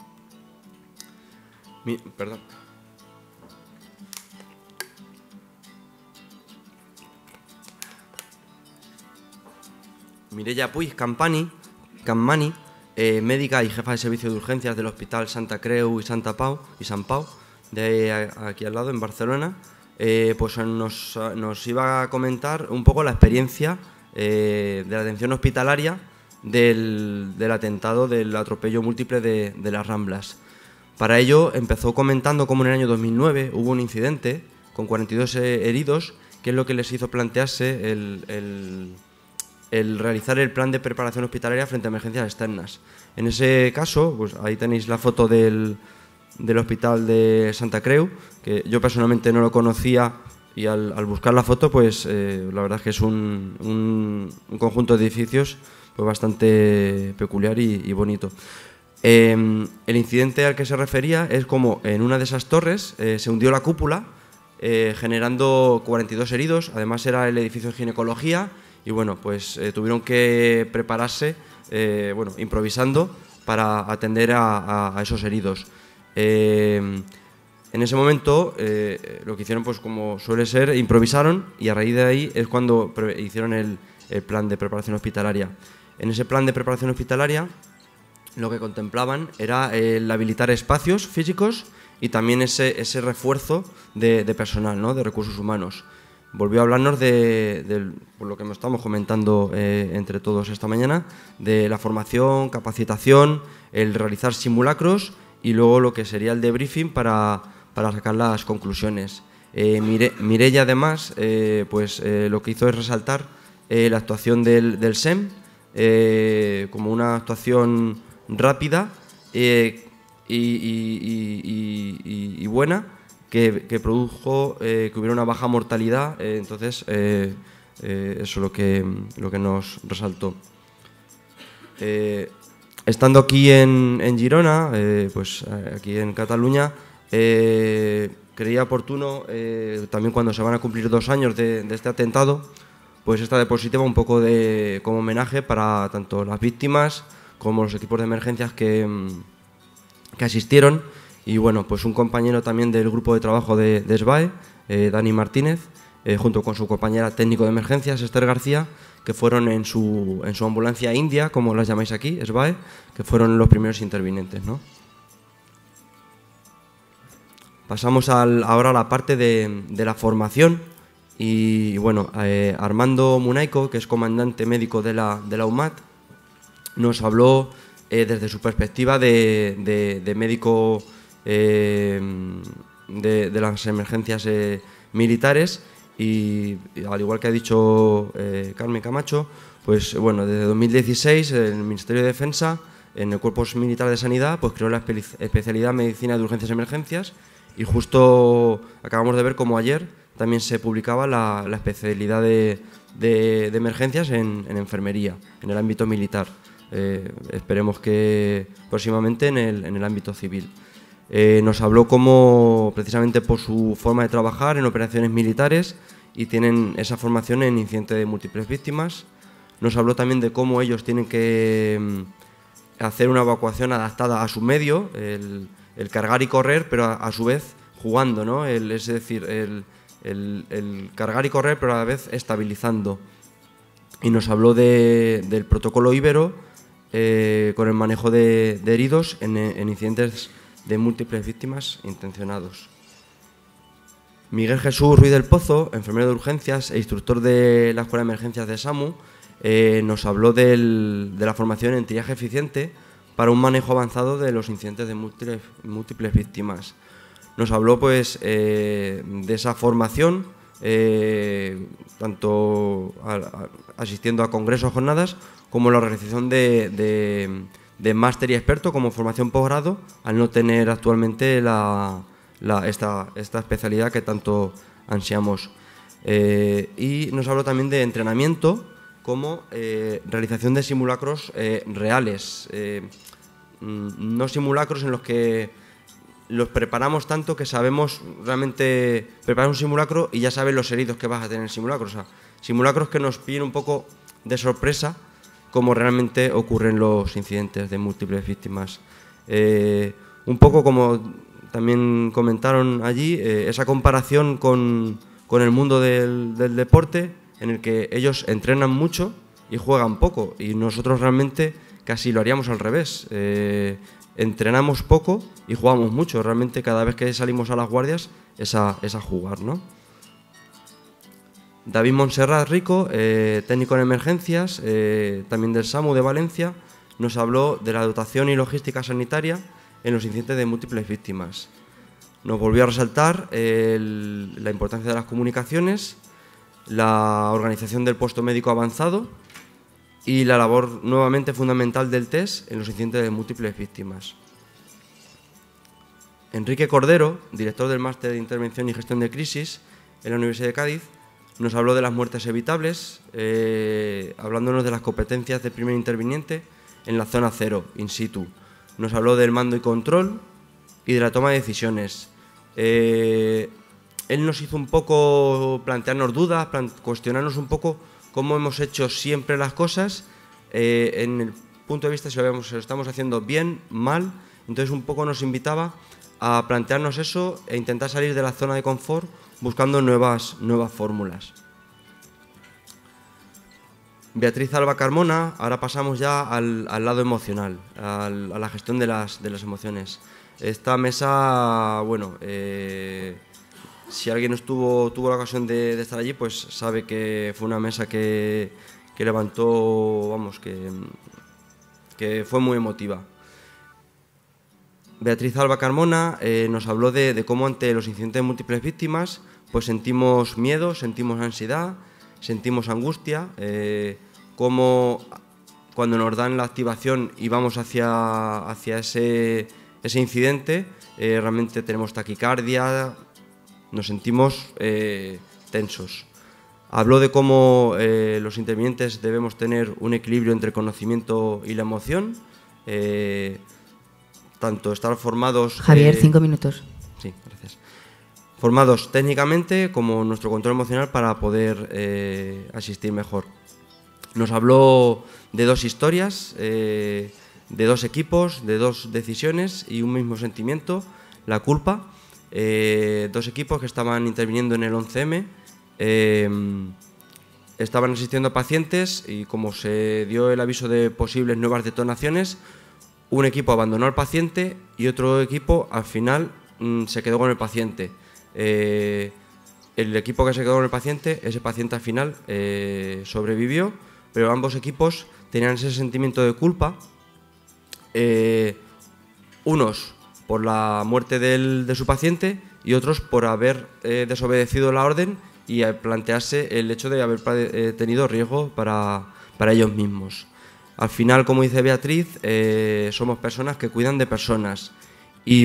Perdón. Mireia Puig Campani, médica y jefa de servicio de urgencias del Hospital Santa Creu y Sant Pau, de aquí al lado, en Barcelona, pues nos iba a comentar un poco la experiencia de la atención hospitalaria del atentado, del atropello múltiple de las Ramblas. Para ello empezó comentando cómo en el año 2009 hubo un incidente con 42 heridos, que es lo que les hizo plantearse el realizar el plan de preparación hospitalaria frente a emergencias externas. En ese caso, pues ahí tenéis la foto del Hospital de Santa Creu, que yo personalmente no lo conocía, y al buscar la foto, pues la verdad es que es un conjunto de edificios pues bastante peculiar y bonito. El incidente al que se refería es como en una de esas torres se hundió la cúpula, generando 42 heridos. Además era el edificio de ginecología, y bueno, pues tuvieron que prepararse, improvisando, para atender a esos heridos. En ese momento, lo que hicieron, pues como suele ser, improvisaron, y a raíz de ahí es cuando hicieron el plan de preparación hospitalaria. En ese plan de preparación hospitalaria lo que contemplaban era el habilitar espacios físicos y también ese refuerzo de personal, ¿no?, de recursos humanos. Volvió a hablarnos por lo que estamos comentando entre todos esta mañana, de la formación, capacitación, el realizar simulacros y luego lo que sería el debriefing para sacar las conclusiones. Mireia, además, lo que hizo es resaltar la actuación del SEM como una actuación rápida y buena, que produjo que hubiera una baja mortalidad. Entonces, eso es lo que nos resaltó. Estando aquí en Girona, aquí en Cataluña, creía oportuno, también cuando se van a cumplir 2 años de este atentado, pues esta diapositiva un poco como homenaje para tanto las víctimas como los equipos de emergencias que asistieron. Y bueno, pues un compañero también del grupo de trabajo de SBAE, Dani Martínez, junto con su compañera técnico de emergencias, Esther García, que fueron en su ambulancia india, como las llamáis aquí, SBAE, que fueron los primeros intervinientes, ¿no? Pasamos ahora a la parte de la formación. Y bueno, Armando Munaico, que es comandante médico de la UMAT, nos habló desde su perspectiva de médico de las emergencias militares, y al igual que ha dicho Carmen Camacho, pues bueno, desde 2016 el Ministerio de Defensa, en el Cuerpo Militar de Sanidad, pues creó la especialidad Medicina de Urgencias y Emergencias, y justo acabamos de ver como ayer también se publicaba la especialidad de emergencias en enfermería, en el ámbito militar. Esperemos que próximamente en el ámbito civil. Nos habló cómo, precisamente por su forma de trabajar en operaciones militares, y tienen esa formación en incidente de múltiples víctimas. Nos habló también de cómo ellos tienen que hacer una evacuación adaptada a su medio, el cargar y correr, pero a su vez jugando, ¿no? Es decir, el cargar y correr, pero a la vez estabilizando. Y nos habló del protocolo Ibero con el manejo de heridos en incidentes de múltiples víctimas intencionados. Miguel Jesús Ruiz del Pozo, enfermero de urgencias e instructor de la Escuela de Emergencias de SAMU, nos habló de la formación en triaje eficiente para un manejo avanzado de los incidentes de múltiples víctimas. Nos habló pues de esa formación, tanto asistiendo a congresos, jornadas, como la realización de máster y experto como formación posgrado, al no tener actualmente esta especialidad que tanto ansiamos. Y nos habló también de entrenamiento como realización de simulacros reales, no simulacros en los que los preparamos tanto que sabemos realmente preparar un simulacro y ya sabes los heridos que vas a tener en el simulacro. O sea, simulacros que nos pillen un poco de sorpresa, como realmente ocurren los incidentes de múltiples víctimas. Un poco como también comentaron allí, esa comparación con el mundo del deporte, en el que ellos entrenan mucho y juegan poco, y nosotros realmente casi lo haríamos al revés. Entrenamos poco y jugamos mucho. Realmente cada vez que salimos a las guardias es a jugar, ¿no? David Montserrat Rico, técnico en emergencias, también del SAMU de Valencia, nos habló de la dotación y logística sanitaria en los incidentes de múltiples víctimas. Nos volvió a resaltar la importancia de las comunicaciones, la organización del puesto médico avanzado y la labor nuevamente fundamental del TES en los incidentes de múltiples víctimas. Enrique Cordero, director del Máster de Intervención y Gestión de Crisis en la Universidad de Cádiz, nos habló de las muertes evitables, hablándonos de las competencias del primer interviniente en la zona cero, in situ. Nos habló del mando y control y de la toma de decisiones. Él nos hizo un poco plantearnos dudas, cuestionarnos un poco cómo hemos hecho siempre las cosas en punto de vista si lo estamos haciendo bien, mal. Entonces un poco nos invitaba a plantearnos eso e intentar salir de la zona de confort buscando nuevas fórmulas. Beatriz Alba Carmona, ahora pasamos ya al lado emocional, a la gestión de las emociones. Esta mesa, bueno, si alguien tuvo la ocasión de estar allí, pues sabe que fue una mesa que levantó, vamos, que fue muy emotiva. Beatriz Alba Carmona nos habló de cómo ante los incidentes de múltiples víctimas pues sentimos miedo, sentimos ansiedad, sentimos angustia, cómo cuando nos dan la activación y vamos hacia ese incidente realmente tenemos taquicardia, nos sentimos tensos. Habló de cómo los intervinientes debemos tener un equilibrio entre el conocimiento y la emoción, tanto estar formados... Javier, 5 minutos. Sí, gracias. Formados técnicamente como nuestro control emocional para poder asistir mejor. Nos habló de 2 historias, de 2 equipos, de 2 decisiones y un mismo sentimiento, la culpa. 2 equipos que estaban interviniendo en el 11M, estaban asistiendo a pacientes y como se dio el aviso de posibles nuevas detonaciones, un equipo abandonó al paciente y otro equipo al final se quedó con el paciente. El equipo que se quedó con el paciente, ese paciente al final sobrevivió, pero ambos equipos tenían ese sentimiento de culpa, unos por la muerte de su paciente y otros por haber desobedecido la orden y plantearse el hecho de haber tenido riesgo para ellos mismos. Al final, como dice Beatriz, somos personas que cuidan de personas y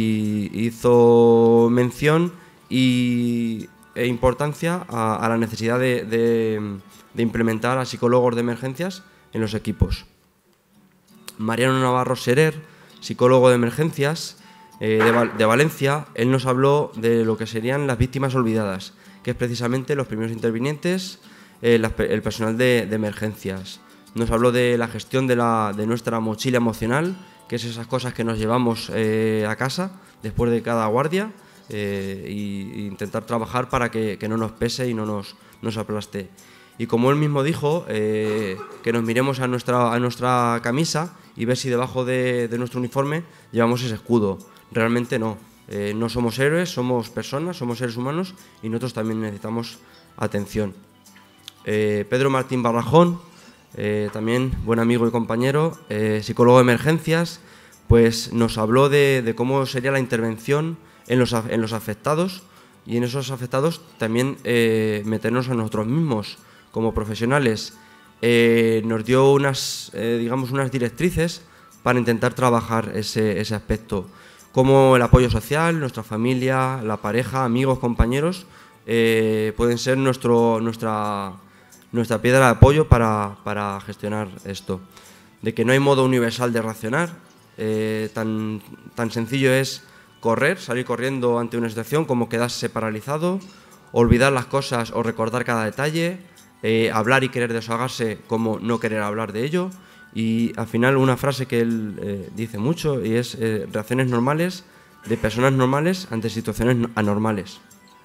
hizo mención e importancia a la necesidad de implementar a psicólogos de emergencias en los equipos. Mariano Navarro Serer, psicólogo de emergencias de Valencia, él nos habló de lo que serían las víctimas olvidadas, que es precisamente los primeros intervinientes, el personal de emergencias. Nos habló de la gestión de nuestra mochila emocional, que es esas cosas que nos llevamos a casa después de cada guardia, e intentar trabajar para que no nos pese y no nos aplaste. Y como él mismo dijo, que nos miremos a nuestra camisa y ver si debajo de nuestro uniforme llevamos ese escudo. Realmente no. No somos héroes, somos personas, somos seres humanos y nosotros también necesitamos atención. Pedro Martín Barrajón, también buen amigo y compañero, psicólogo de emergencias, pues nos habló de cómo sería la intervención en los afectados y en esos afectados también meternos a nosotros mismos como profesionales. Nos dio unas directrices para intentar trabajar ese aspecto, como el apoyo social, nuestra familia, la pareja, amigos, compañeros, pueden ser nuestra piedra de apoyo para gestionar esto. De que no hay modo universal de reaccionar, tan sencillo es salir corriendo ante una situación como quedarse paralizado, olvidar las cosas o recordar cada detalle, hablar y querer desahogarse como no querer hablar de ello, y al final una frase que él dice mucho y es reacciones normales de personas normales ante situaciones anormales.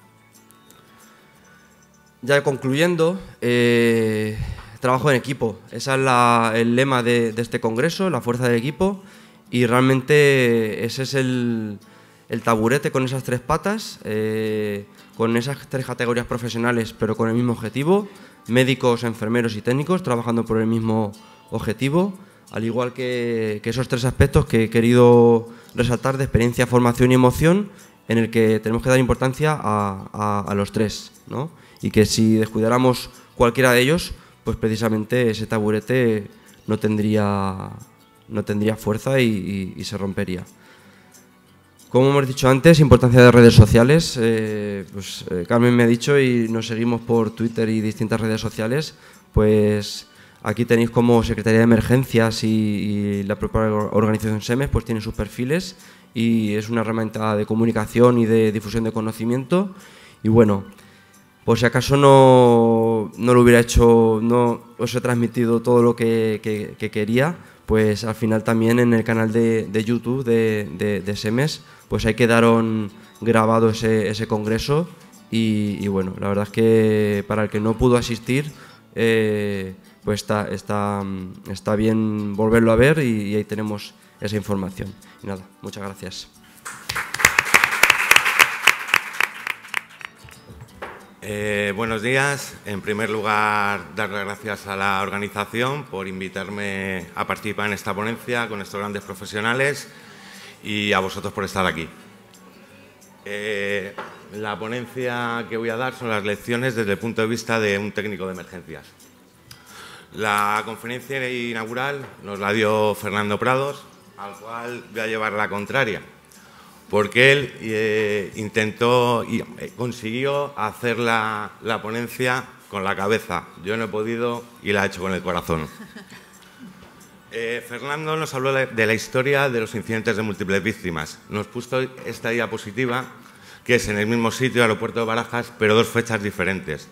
Ya concluyendo, trabajo en equipo. Ese es el lema de este congreso, la fuerza del equipo, y realmente ese es el taburete con esas 3 patas, con esas 3 categorías profesionales, pero con el mismo objetivo: médicos, enfermeros y técnicos trabajando por el mismo objetivo, al igual que esos 3 aspectos que he querido resaltar de experiencia, formación y emoción, en el que tenemos que dar importancia a los 3, ¿no? Y que si descuidáramos cualquiera de ellos, pues precisamente ese taburete no tendría fuerza y se rompería. Como hemos dicho antes, importancia de redes sociales. Carmen me ha dicho y nos seguimos por Twitter y distintas redes sociales. Pues aquí tenéis como Secretaría de Emergencias y la propia organización SEMES, pues tienen sus perfiles y es una herramienta de comunicación y de difusión de conocimiento. Y bueno, por si acaso no lo hubiera hecho, no os he transmitido todo lo que quería, pues al final también en el canal de YouTube de SEMES, pues ahí quedaron grabado ese congreso y bueno, la verdad es que para el que no pudo asistir, pues está bien volverlo a ver y ahí tenemos esa información. Y nada, muchas gracias. Buenos días. En primer lugar, dar las gracias a la organización por invitarme a participar en esta ponencia con estos grandes profesionales y a vosotros por estar aquí. La ponencia que voy a dar son las lecciones desde el punto de vista de un técnico de emergencias. La conferencia inaugural nos la dio Fernando Prados, al cual voy a llevar la contraria, porque él intentó y consiguió hacer la ponencia con la cabeza. Yo no he podido y la he hecho con el corazón. Fernando nos habló de la historia de los incidentes de múltiples víctimas. Nos puso esta diapositiva, que es en el mismo sitio, aeropuerto de Barajas, pero dos fechas diferentes,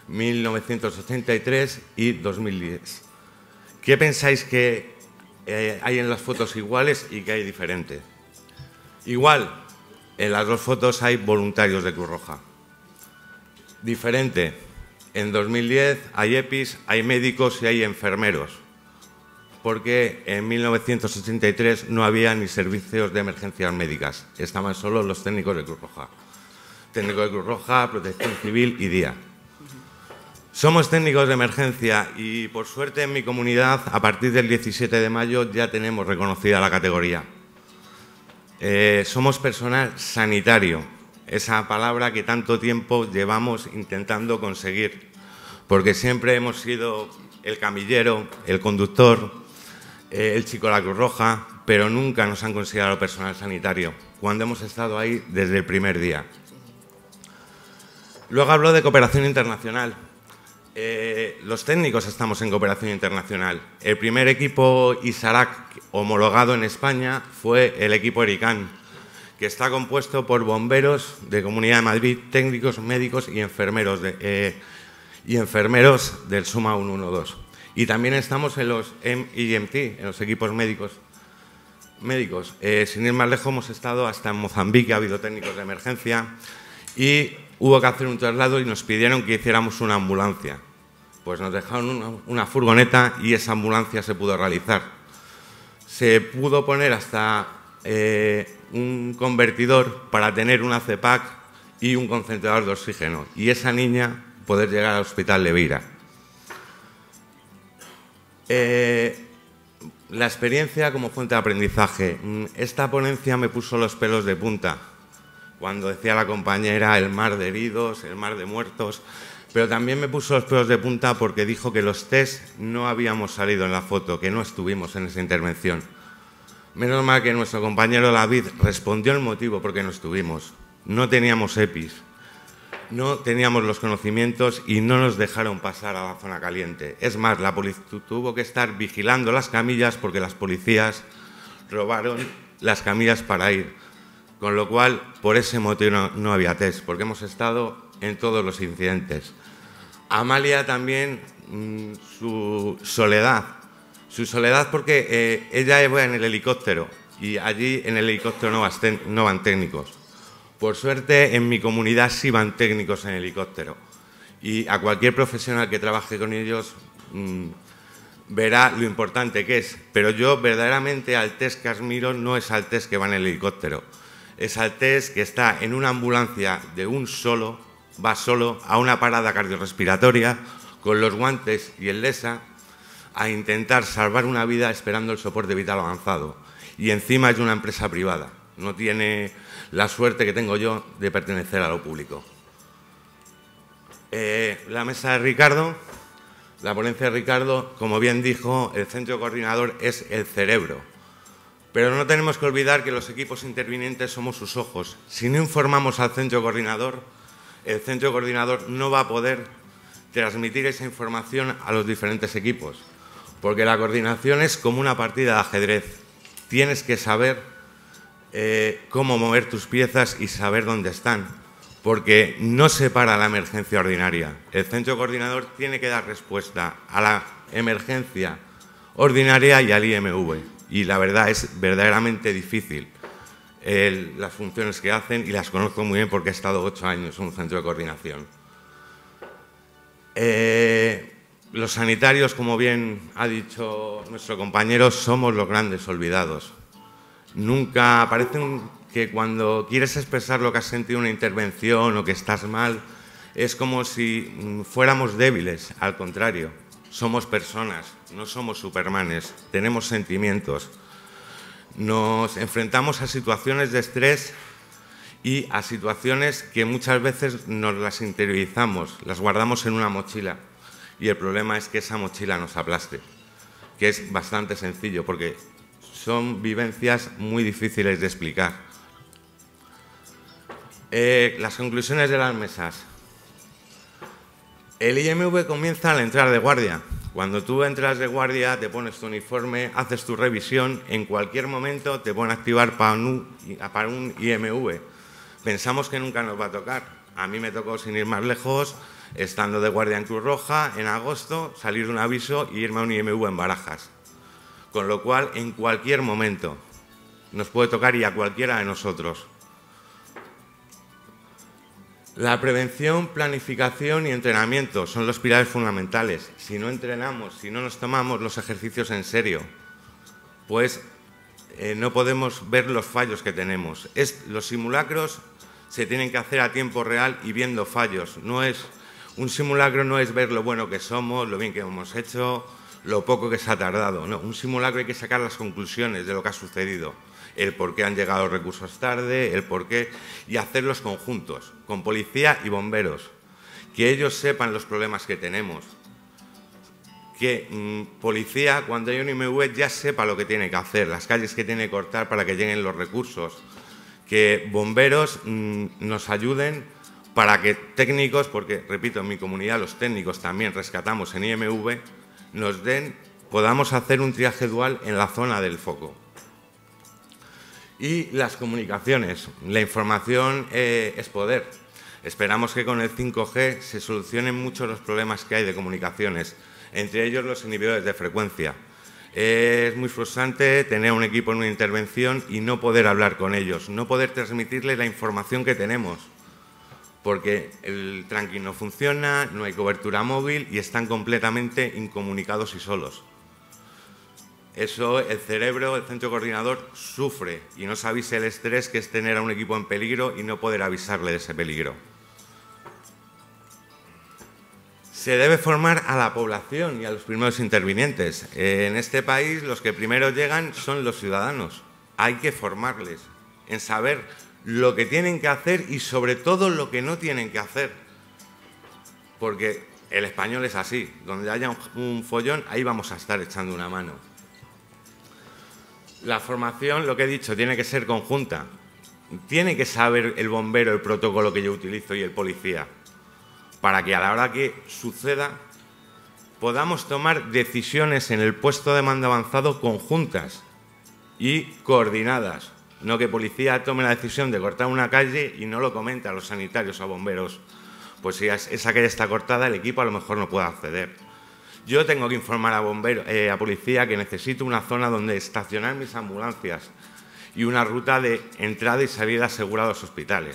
1983 y 2010. ¿Qué pensáis que hay en las fotos iguales y que hay diferente? Igual, en las dos fotos hay voluntarios de Cruz Roja. Diferente, en 2010 hay EPIs, hay médicos y hay enfermeros, porque en 1983 no había ni servicios de emergencias médicas, estaban solo los técnicos de Cruz Roja. Técnicos de Cruz Roja, Protección Civil y DIA. Somos técnicos de emergencia y, por suerte, en mi comunidad, a partir del 17 de mayo ya tenemos reconocida la categoría. Somos personal sanitario, esa palabra que tanto tiempo llevamos intentando conseguir, porque siempre hemos sido el camillero, el conductor, el chico de la Cruz Roja, pero nunca nos han considerado personal sanitario, cuando hemos estado ahí desde el primer día. Luego habló de cooperación internacional. Los técnicos estamos en cooperación internacional. El primer equipo ISARAC homologado en España fue el equipo ERICAN, que está compuesto por bomberos de Comunidad de Madrid, técnicos, médicos y enfermeros del SUMA 112. Y también estamos en los MEMT, en los equipos médicos. Sin ir más lejos, hemos estado hasta en Mozambique, ha habido técnicos de emergencia y hubo que hacer un traslado y nos pidieron que hiciéramos una ambulancia. Pues nos dejaron una furgoneta y esa ambulancia se pudo realizar. Se pudo poner hasta un convertidor para tener una CEPAC y un concentrador de oxígeno. Y esa niña poder llegar al hospital de Beira. La experiencia como fuente de aprendizaje. Esta ponencia me puso los pelos de punta. Cuando decía la compañera el mar de heridos, el mar de muertos, pero también me puso los pelos de punta porque dijo que los test no habíamos salido en la foto, que no estuvimos en esa intervención. Menos mal que nuestro compañero David respondió el motivo por qué no estuvimos. No teníamos EPIs, no teníamos los conocimientos y no nos dejaron pasar a la zona caliente. Es más, la policía tuvo que estar vigilando las camillas porque las policías robaron las camillas para ir. Con lo cual, por ese motivo no había test, porque hemos estado en todos los incidentes. Amalia también, su soledad porque ella iba en el helicóptero y allí en el helicóptero no van técnicos. Por suerte, en mi comunidad sí van técnicos en helicóptero y a cualquier profesional que trabaje con ellos verá lo importante que es. Pero yo verdaderamente al test que admiro no es al test que va en el helicóptero. Es al test que está en una ambulancia de un solo, va solo a una parada cardiorrespiratoria con los guantes y el LESA a intentar salvar una vida esperando el soporte vital avanzado. Y encima es de una empresa privada. No tiene la suerte que tengo yo de pertenecer a lo público. La mesa de Ricardo, la ponencia de Ricardo, como bien dijo, el centro coordinador es el cerebro. Pero no tenemos que olvidar que los equipos intervinientes somos sus ojos. Si no informamos al centro coordinador, el centro coordinador no va a poder transmitir esa información a los diferentes equipos. Porque la coordinación es como una partida de ajedrez. Tienes que saber cómo mover tus piezas y saber dónde están. Porque no se para la emergencia ordinaria. El centro coordinador tiene que dar respuesta a la emergencia ordinaria y al IMV. Y la verdad es verdaderamente difícil las funciones que hacen, y las conozco muy bien porque he estado 8 años en un centro de coordinación. Los sanitarios, como bien ha dicho nuestro compañero, somos los grandes olvidados. Nunca parece que cuando quieres expresar lo que has sentido en una intervención o que estás mal, es como si fuéramos débiles. Al contrario, somos personas, no somos supermanes, tenemos sentimientos. Nos enfrentamos a situaciones de estrés y a situaciones que muchas veces nos las interiorizamos, las guardamos en una mochila, y el problema es que esa mochila nos aplaste, que es bastante sencillo porque son vivencias muy difíciles de explicar. Las conclusiones de las mesas. El IMV comienza al entrar de guardia. Cuando tú entras de guardia, te pones tu uniforme, haces tu revisión, en cualquier momento te ponen a activar para un IMV. Pensamos que nunca nos va a tocar. A mí me tocó, sin ir más lejos, estando de guardia en Cruz Roja, en agosto, salir de un aviso y irme a un IMV en Barajas. Con lo cual, en cualquier momento nos puede tocar, y a cualquiera de nosotros. La prevención, planificación y entrenamiento son los pilares fundamentales. Si no entrenamos, si no nos tomamos los ejercicios en serio, pues no podemos ver los fallos que tenemos. Los simulacros se tienen que hacer a tiempo real y viendo fallos. Un simulacro no es ver lo bueno que somos, lo bien que hemos hecho, lo poco que se ha tardado. No, un simulacro hay que sacar las conclusiones de lo que ha sucedido. El por qué han llegado los recursos tarde, el por qué, y hacerlos conjuntos, con policía y bomberos, que ellos sepan los problemas que tenemos, que policía, cuando hay un IMV, ya sepa lo que tiene que hacer, las calles que tiene que cortar para que lleguen los recursos, que bomberos nos ayuden para que técnicos, porque, repito, en mi comunidad los técnicos también rescatamos en IMV, podamos hacer un triaje dual en la zona del foco. Y las comunicaciones. La información es poder. Esperamos que con el 5G se solucionen muchos los problemas que hay de comunicaciones, entre ellos los inhibidores de frecuencia. Es muy frustrante tener un equipo en una intervención y no poder hablar con ellos, no poder transmitirles la información que tenemos, porque el tracking no funciona, no hay cobertura móvil y están completamente incomunicados y solos. Eso, el cerebro, el centro coordinador, sufre, y no se avise el estrés que es tener a un equipo en peligro y no poder avisarle de ese peligro. Se debe formar a la población y a los primeros intervinientes. En este país los que primero llegan son los ciudadanos. Hay que formarles en saber lo que tienen que hacer y sobre todo lo que no tienen que hacer. Porque el español es así, donde haya un follón, ahí vamos a estar echando una mano. La formación, lo que he dicho, tiene que ser conjunta. Tiene que saber el bombero el protocolo que yo utilizo y el policía, para que a la hora que suceda podamos tomar decisiones en el puesto de mando avanzado conjuntas y coordinadas. No que policía tome la decisión de cortar una calle y no lo comente a los sanitarios o a bomberos. Pues si esa calle está cortada, el equipo a lo mejor no puede acceder. Yo tengo que informar a policía que necesito una zona donde estacionar mis ambulancias y una ruta de entrada y salida segura a los hospitales.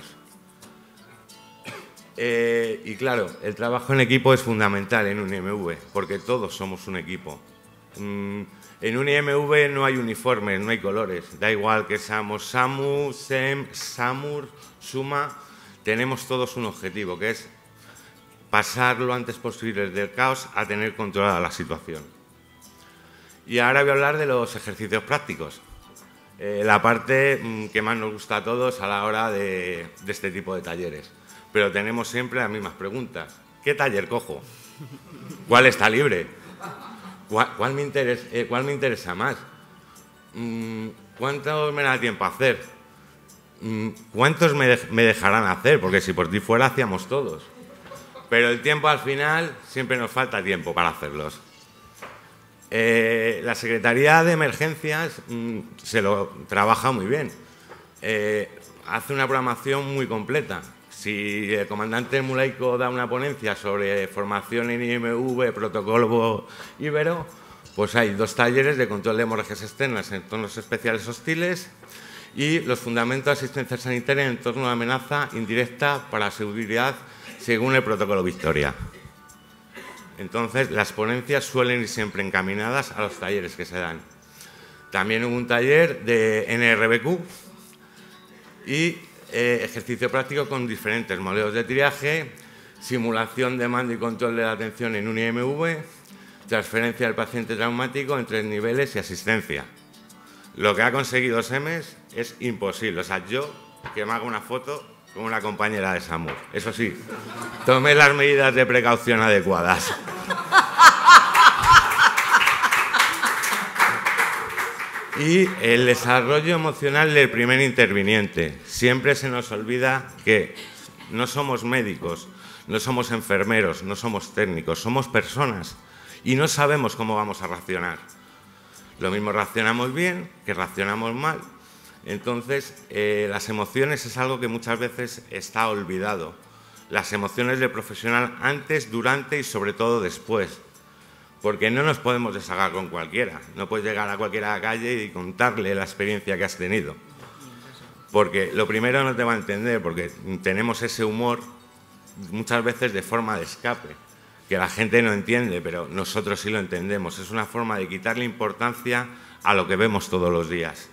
Y claro, el trabajo en equipo es fundamental en un IMV, porque todos somos un equipo. En un IMV no hay uniformes, no hay colores. Da igual que seamos SAMU, SEM, SAMUR, SUMA, tenemos todos un objetivo, que es pasar lo antes posible del caos a tener controlada la situación. Y ahora voy a hablar de los ejercicios prácticos. La parte que más nos gusta a todos a la hora de este tipo de talleres. Pero tenemos siempre las mismas preguntas. ¿Qué taller cojo? ¿Cuál está libre? ¿Cuál me interesa más? ¿Cuántos me da tiempo a hacer? ¿Cuántos me dejarán hacer? Porque si por ti fuera, hacíamos todos. Pero el tiempo al final, siempre nos falta tiempo para hacerlos. La Secretaría de Emergencias se lo trabaja muy bien. Hace una programación muy completa. Si el comandante Mulaico da una ponencia sobre formación en IMV, protocolo Ibero, Pues hay 2 talleres de control de hemorragias externas en entornos especiales hostiles y los fundamentos de asistencia sanitaria en entorno a amenaza indirecta para la seguridad según el protocolo Victoria. Entonces, las ponencias suelen ir siempre encaminadas a los talleres que se dan. También hubo un taller de NRBQ y ejercicio práctico con diferentes modelos de triaje, simulación de mando y control de la atención en un IMV, transferencia del paciente traumático en 3 niveles y asistencia. Lo que ha conseguido SEMES es imposible. O sea, yo que me haga una foto con una compañera de SAMUR. Eso sí, tomé las medidas de precaución adecuadas. Y el desarrollo emocional del primer interviniente. Siempre se nos olvida que no somos médicos, no somos enfermeros, no somos técnicos, somos personas y no sabemos cómo vamos a reaccionar. Lo mismo reaccionamos bien que reaccionamos mal. Entonces, las emociones es algo que muchas veces está olvidado. Las emociones del profesional antes, durante y sobre todo después. Porque no nos podemos desahogar con cualquiera. No puedes llegar a cualquiera a la calle y contarle la experiencia que has tenido. Porque lo primero no te va a entender, porque tenemos ese humor muchas veces de forma de escape, que la gente no entiende, pero nosotros sí lo entendemos. Es una forma de quitarle importancia a lo que vemos todos los días.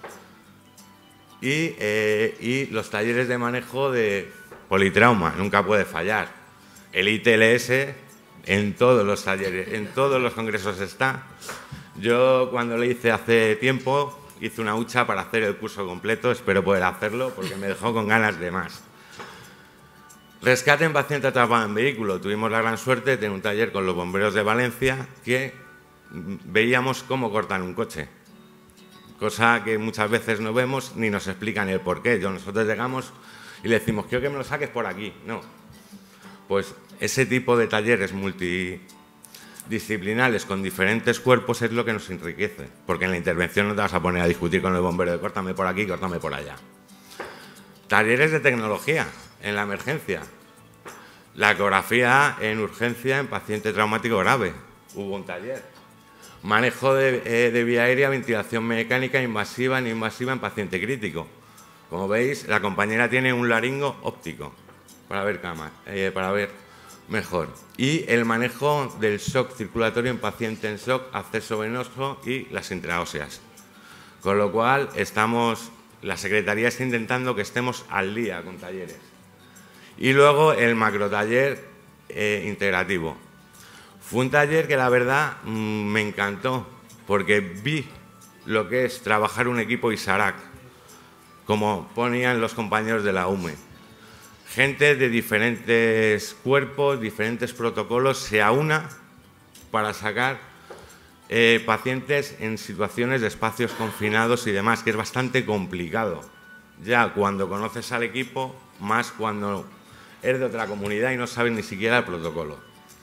Y los talleres de manejo de politrauma, nunca puede fallar. El ITLS en todos los talleres, en todos los congresos está. Yo cuando lo hice hace tiempo, hice una hucha para hacer el curso completo, espero poder hacerlo porque me dejó con ganas de más. Rescate en paciente atrapado en vehículo. Tuvimos la gran suerte de tener un taller con los bomberos de Valencia que veíamos cómo cortan un coche. Cosa que muchas veces no vemos ni nos explican el porqué. Nosotros llegamos y le decimos, quiero que me lo saques por aquí. No. Pues ese tipo de talleres multidisciplinares con diferentes cuerpos es lo que nos enriquece. Porque en la intervención no te vas a poner a discutir con el bombero de córtame por aquí, córtame por allá. Talleres de tecnología en la emergencia. La ecografía en urgencia en paciente traumático grave. Hubo un taller. Manejo de vía aérea, ventilación mecánica invasiva, no invasiva en paciente crítico. Como veis, la compañera tiene un laringo óptico para ver mejor. Y el manejo del shock circulatorio en paciente en shock, acceso venoso y las intraóseas. Con lo cual, la Secretaría está intentando que estemos al día con talleres. Y luego el macrotaller integrativo. Fue un taller que la verdad me encantó, porque vi lo que es trabajar un equipo ISARAC, como ponían los compañeros de la UME. Gente de diferentes cuerpos, diferentes protocolos, se aúna para sacar pacientes en situaciones de espacios confinados y demás, que es bastante complicado. Ya cuando conoces al equipo, más cuando eres de otra comunidad y no sabes ni siquiera el protocolo.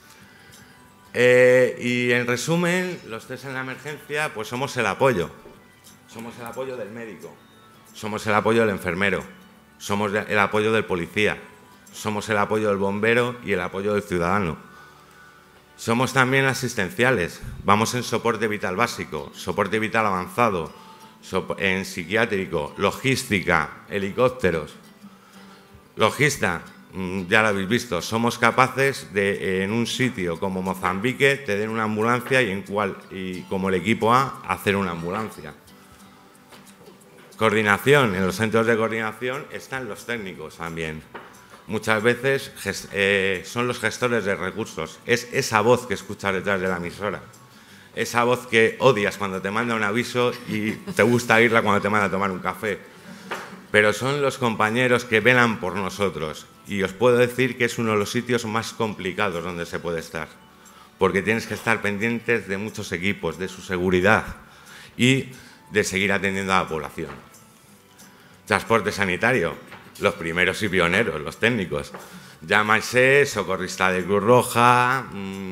Y en resumen, los test en la emergencia, pues somos el apoyo. Somos el apoyo del médico, somos el apoyo del enfermero, somos el apoyo del policía, somos el apoyo del bombero y el apoyo del ciudadano. Somos también asistenciales, vamos en soporte vital básico, soporte vital avanzado, en psiquiátrico, logística, helicópteros. Logista, ya lo habéis visto, somos capaces de, en un sitio como Mozambique, te den una ambulancia y como el equipo A, hacer una ambulancia. Coordinación, en los centros de coordinación están los técnicos también. Muchas veces son los gestores de recursos, es esa voz que escuchas detrás de la emisora. Esa voz que odias cuando te manda un aviso y te gusta oírla cuando te manda a tomar un café. Pero son los compañeros que velan por nosotros. Y os puedo decir que es uno de los sitios más complicados donde se puede estar. Porque tienes que estar pendientes de muchos equipos, de su seguridad y de seguir atendiendo a la población. Transporte sanitario, los primeros y pioneros, los técnicos. Llámase socorrista de Cruz Roja,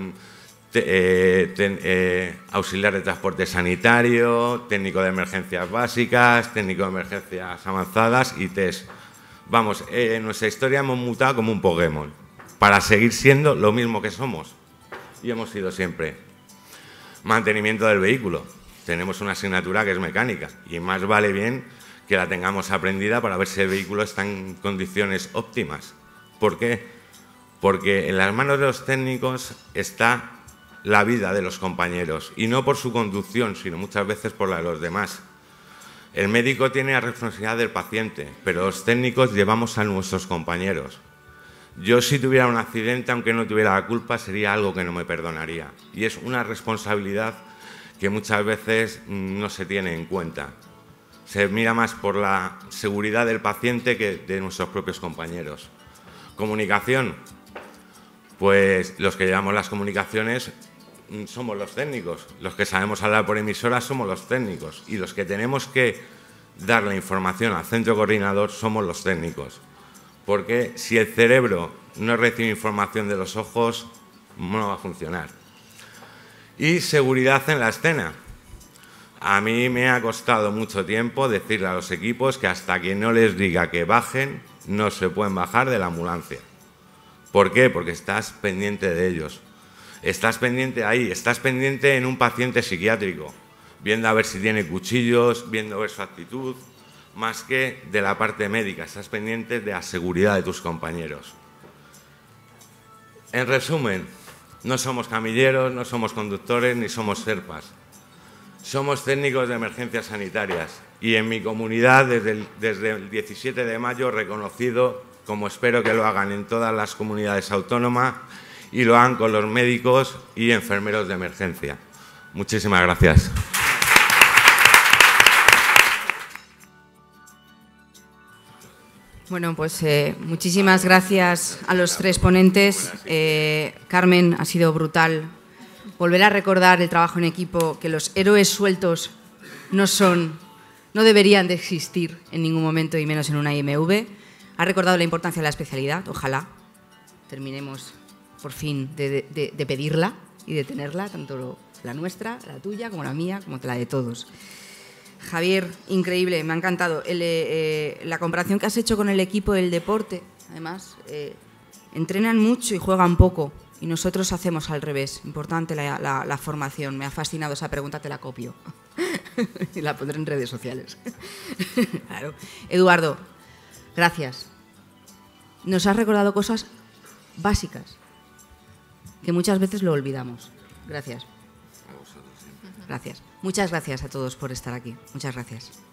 auxiliar de transporte sanitario, técnico de emergencias básicas, técnico de emergencias avanzadas y test. Vamos, en nuestra historia hemos mutado como un Pokémon para seguir siendo lo mismo que somos y hemos sido siempre. mantenimiento del vehículo. Tenemos una asignatura que es mecánica y más vale bien que la tengamos aprendida para ver si el vehículo está en condiciones óptimas. ¿Por qué? Porque en las manos de los técnicos está la vida de los compañeros, y no por su conducción, sino muchas veces por la de los demás. El médico tiene la responsabilidad del paciente, pero los técnicos llevamos a nuestros compañeros. Yo, si tuviera un accidente, aunque no tuviera la culpa, sería algo que no me perdonaría. Y es una responsabilidad que muchas veces no se tiene en cuenta. Se mira más por la seguridad del paciente que de nuestros propios compañeros. Comunicación. Pues los que llevamos las comunicaciones somos los técnicos. Los que sabemos hablar por emisoras somos los técnicos. Y los que tenemos que dar la información al centro coordinador somos los técnicos. Porque si el cerebro no recibe información de los ojos, no va a funcionar. Y seguridad en la escena. A mí me ha costado mucho tiempo decirle a los equipos que hasta que no les diga que bajen, no se pueden bajar de la ambulancia. ¿Por qué? Porque estás pendiente de ellos. Estás pendiente ahí, estás pendiente en un paciente psiquiátrico, viendo a ver si tiene cuchillos, viendo a ver su actitud, más que de la parte médica. Estás pendiente de la seguridad de tus compañeros. En resumen, no somos camilleros, no somos conductores, ni somos serpas. Somos técnicos de emergencias sanitarias y en mi comunidad desde el 17 de mayo reconocido, como espero que lo hagan en todas las comunidades autónomas y lo hagan con los médicos y enfermeros de emergencia. Muchísimas gracias. Bueno, pues muchísimas gracias a los tres ponentes. Carmen, ha sido brutal volver a recordar el trabajo en equipo, que los héroes sueltos no deberían de existir en ningún momento y menos en una IMV. Ha recordado la importancia de la especialidad. Ojalá terminemos por fin de pedirla y de tenerla, tanto la nuestra, la tuya, como la mía, como la de todos. Javier, increíble, me ha encantado. La comparación que has hecho con el equipo del deporte, además, entrenan mucho y juegan poco, y nosotros hacemos al revés. Importante la formación. Me ha fascinado esa pregunta, te la copio y la pondré en redes sociales. Claro. Eduardo, gracias. Nos has recordado cosas básicas que muchas veces lo olvidamos. Gracias. Gracias. Muchas gracias a todos por estar aquí. Muchas gracias.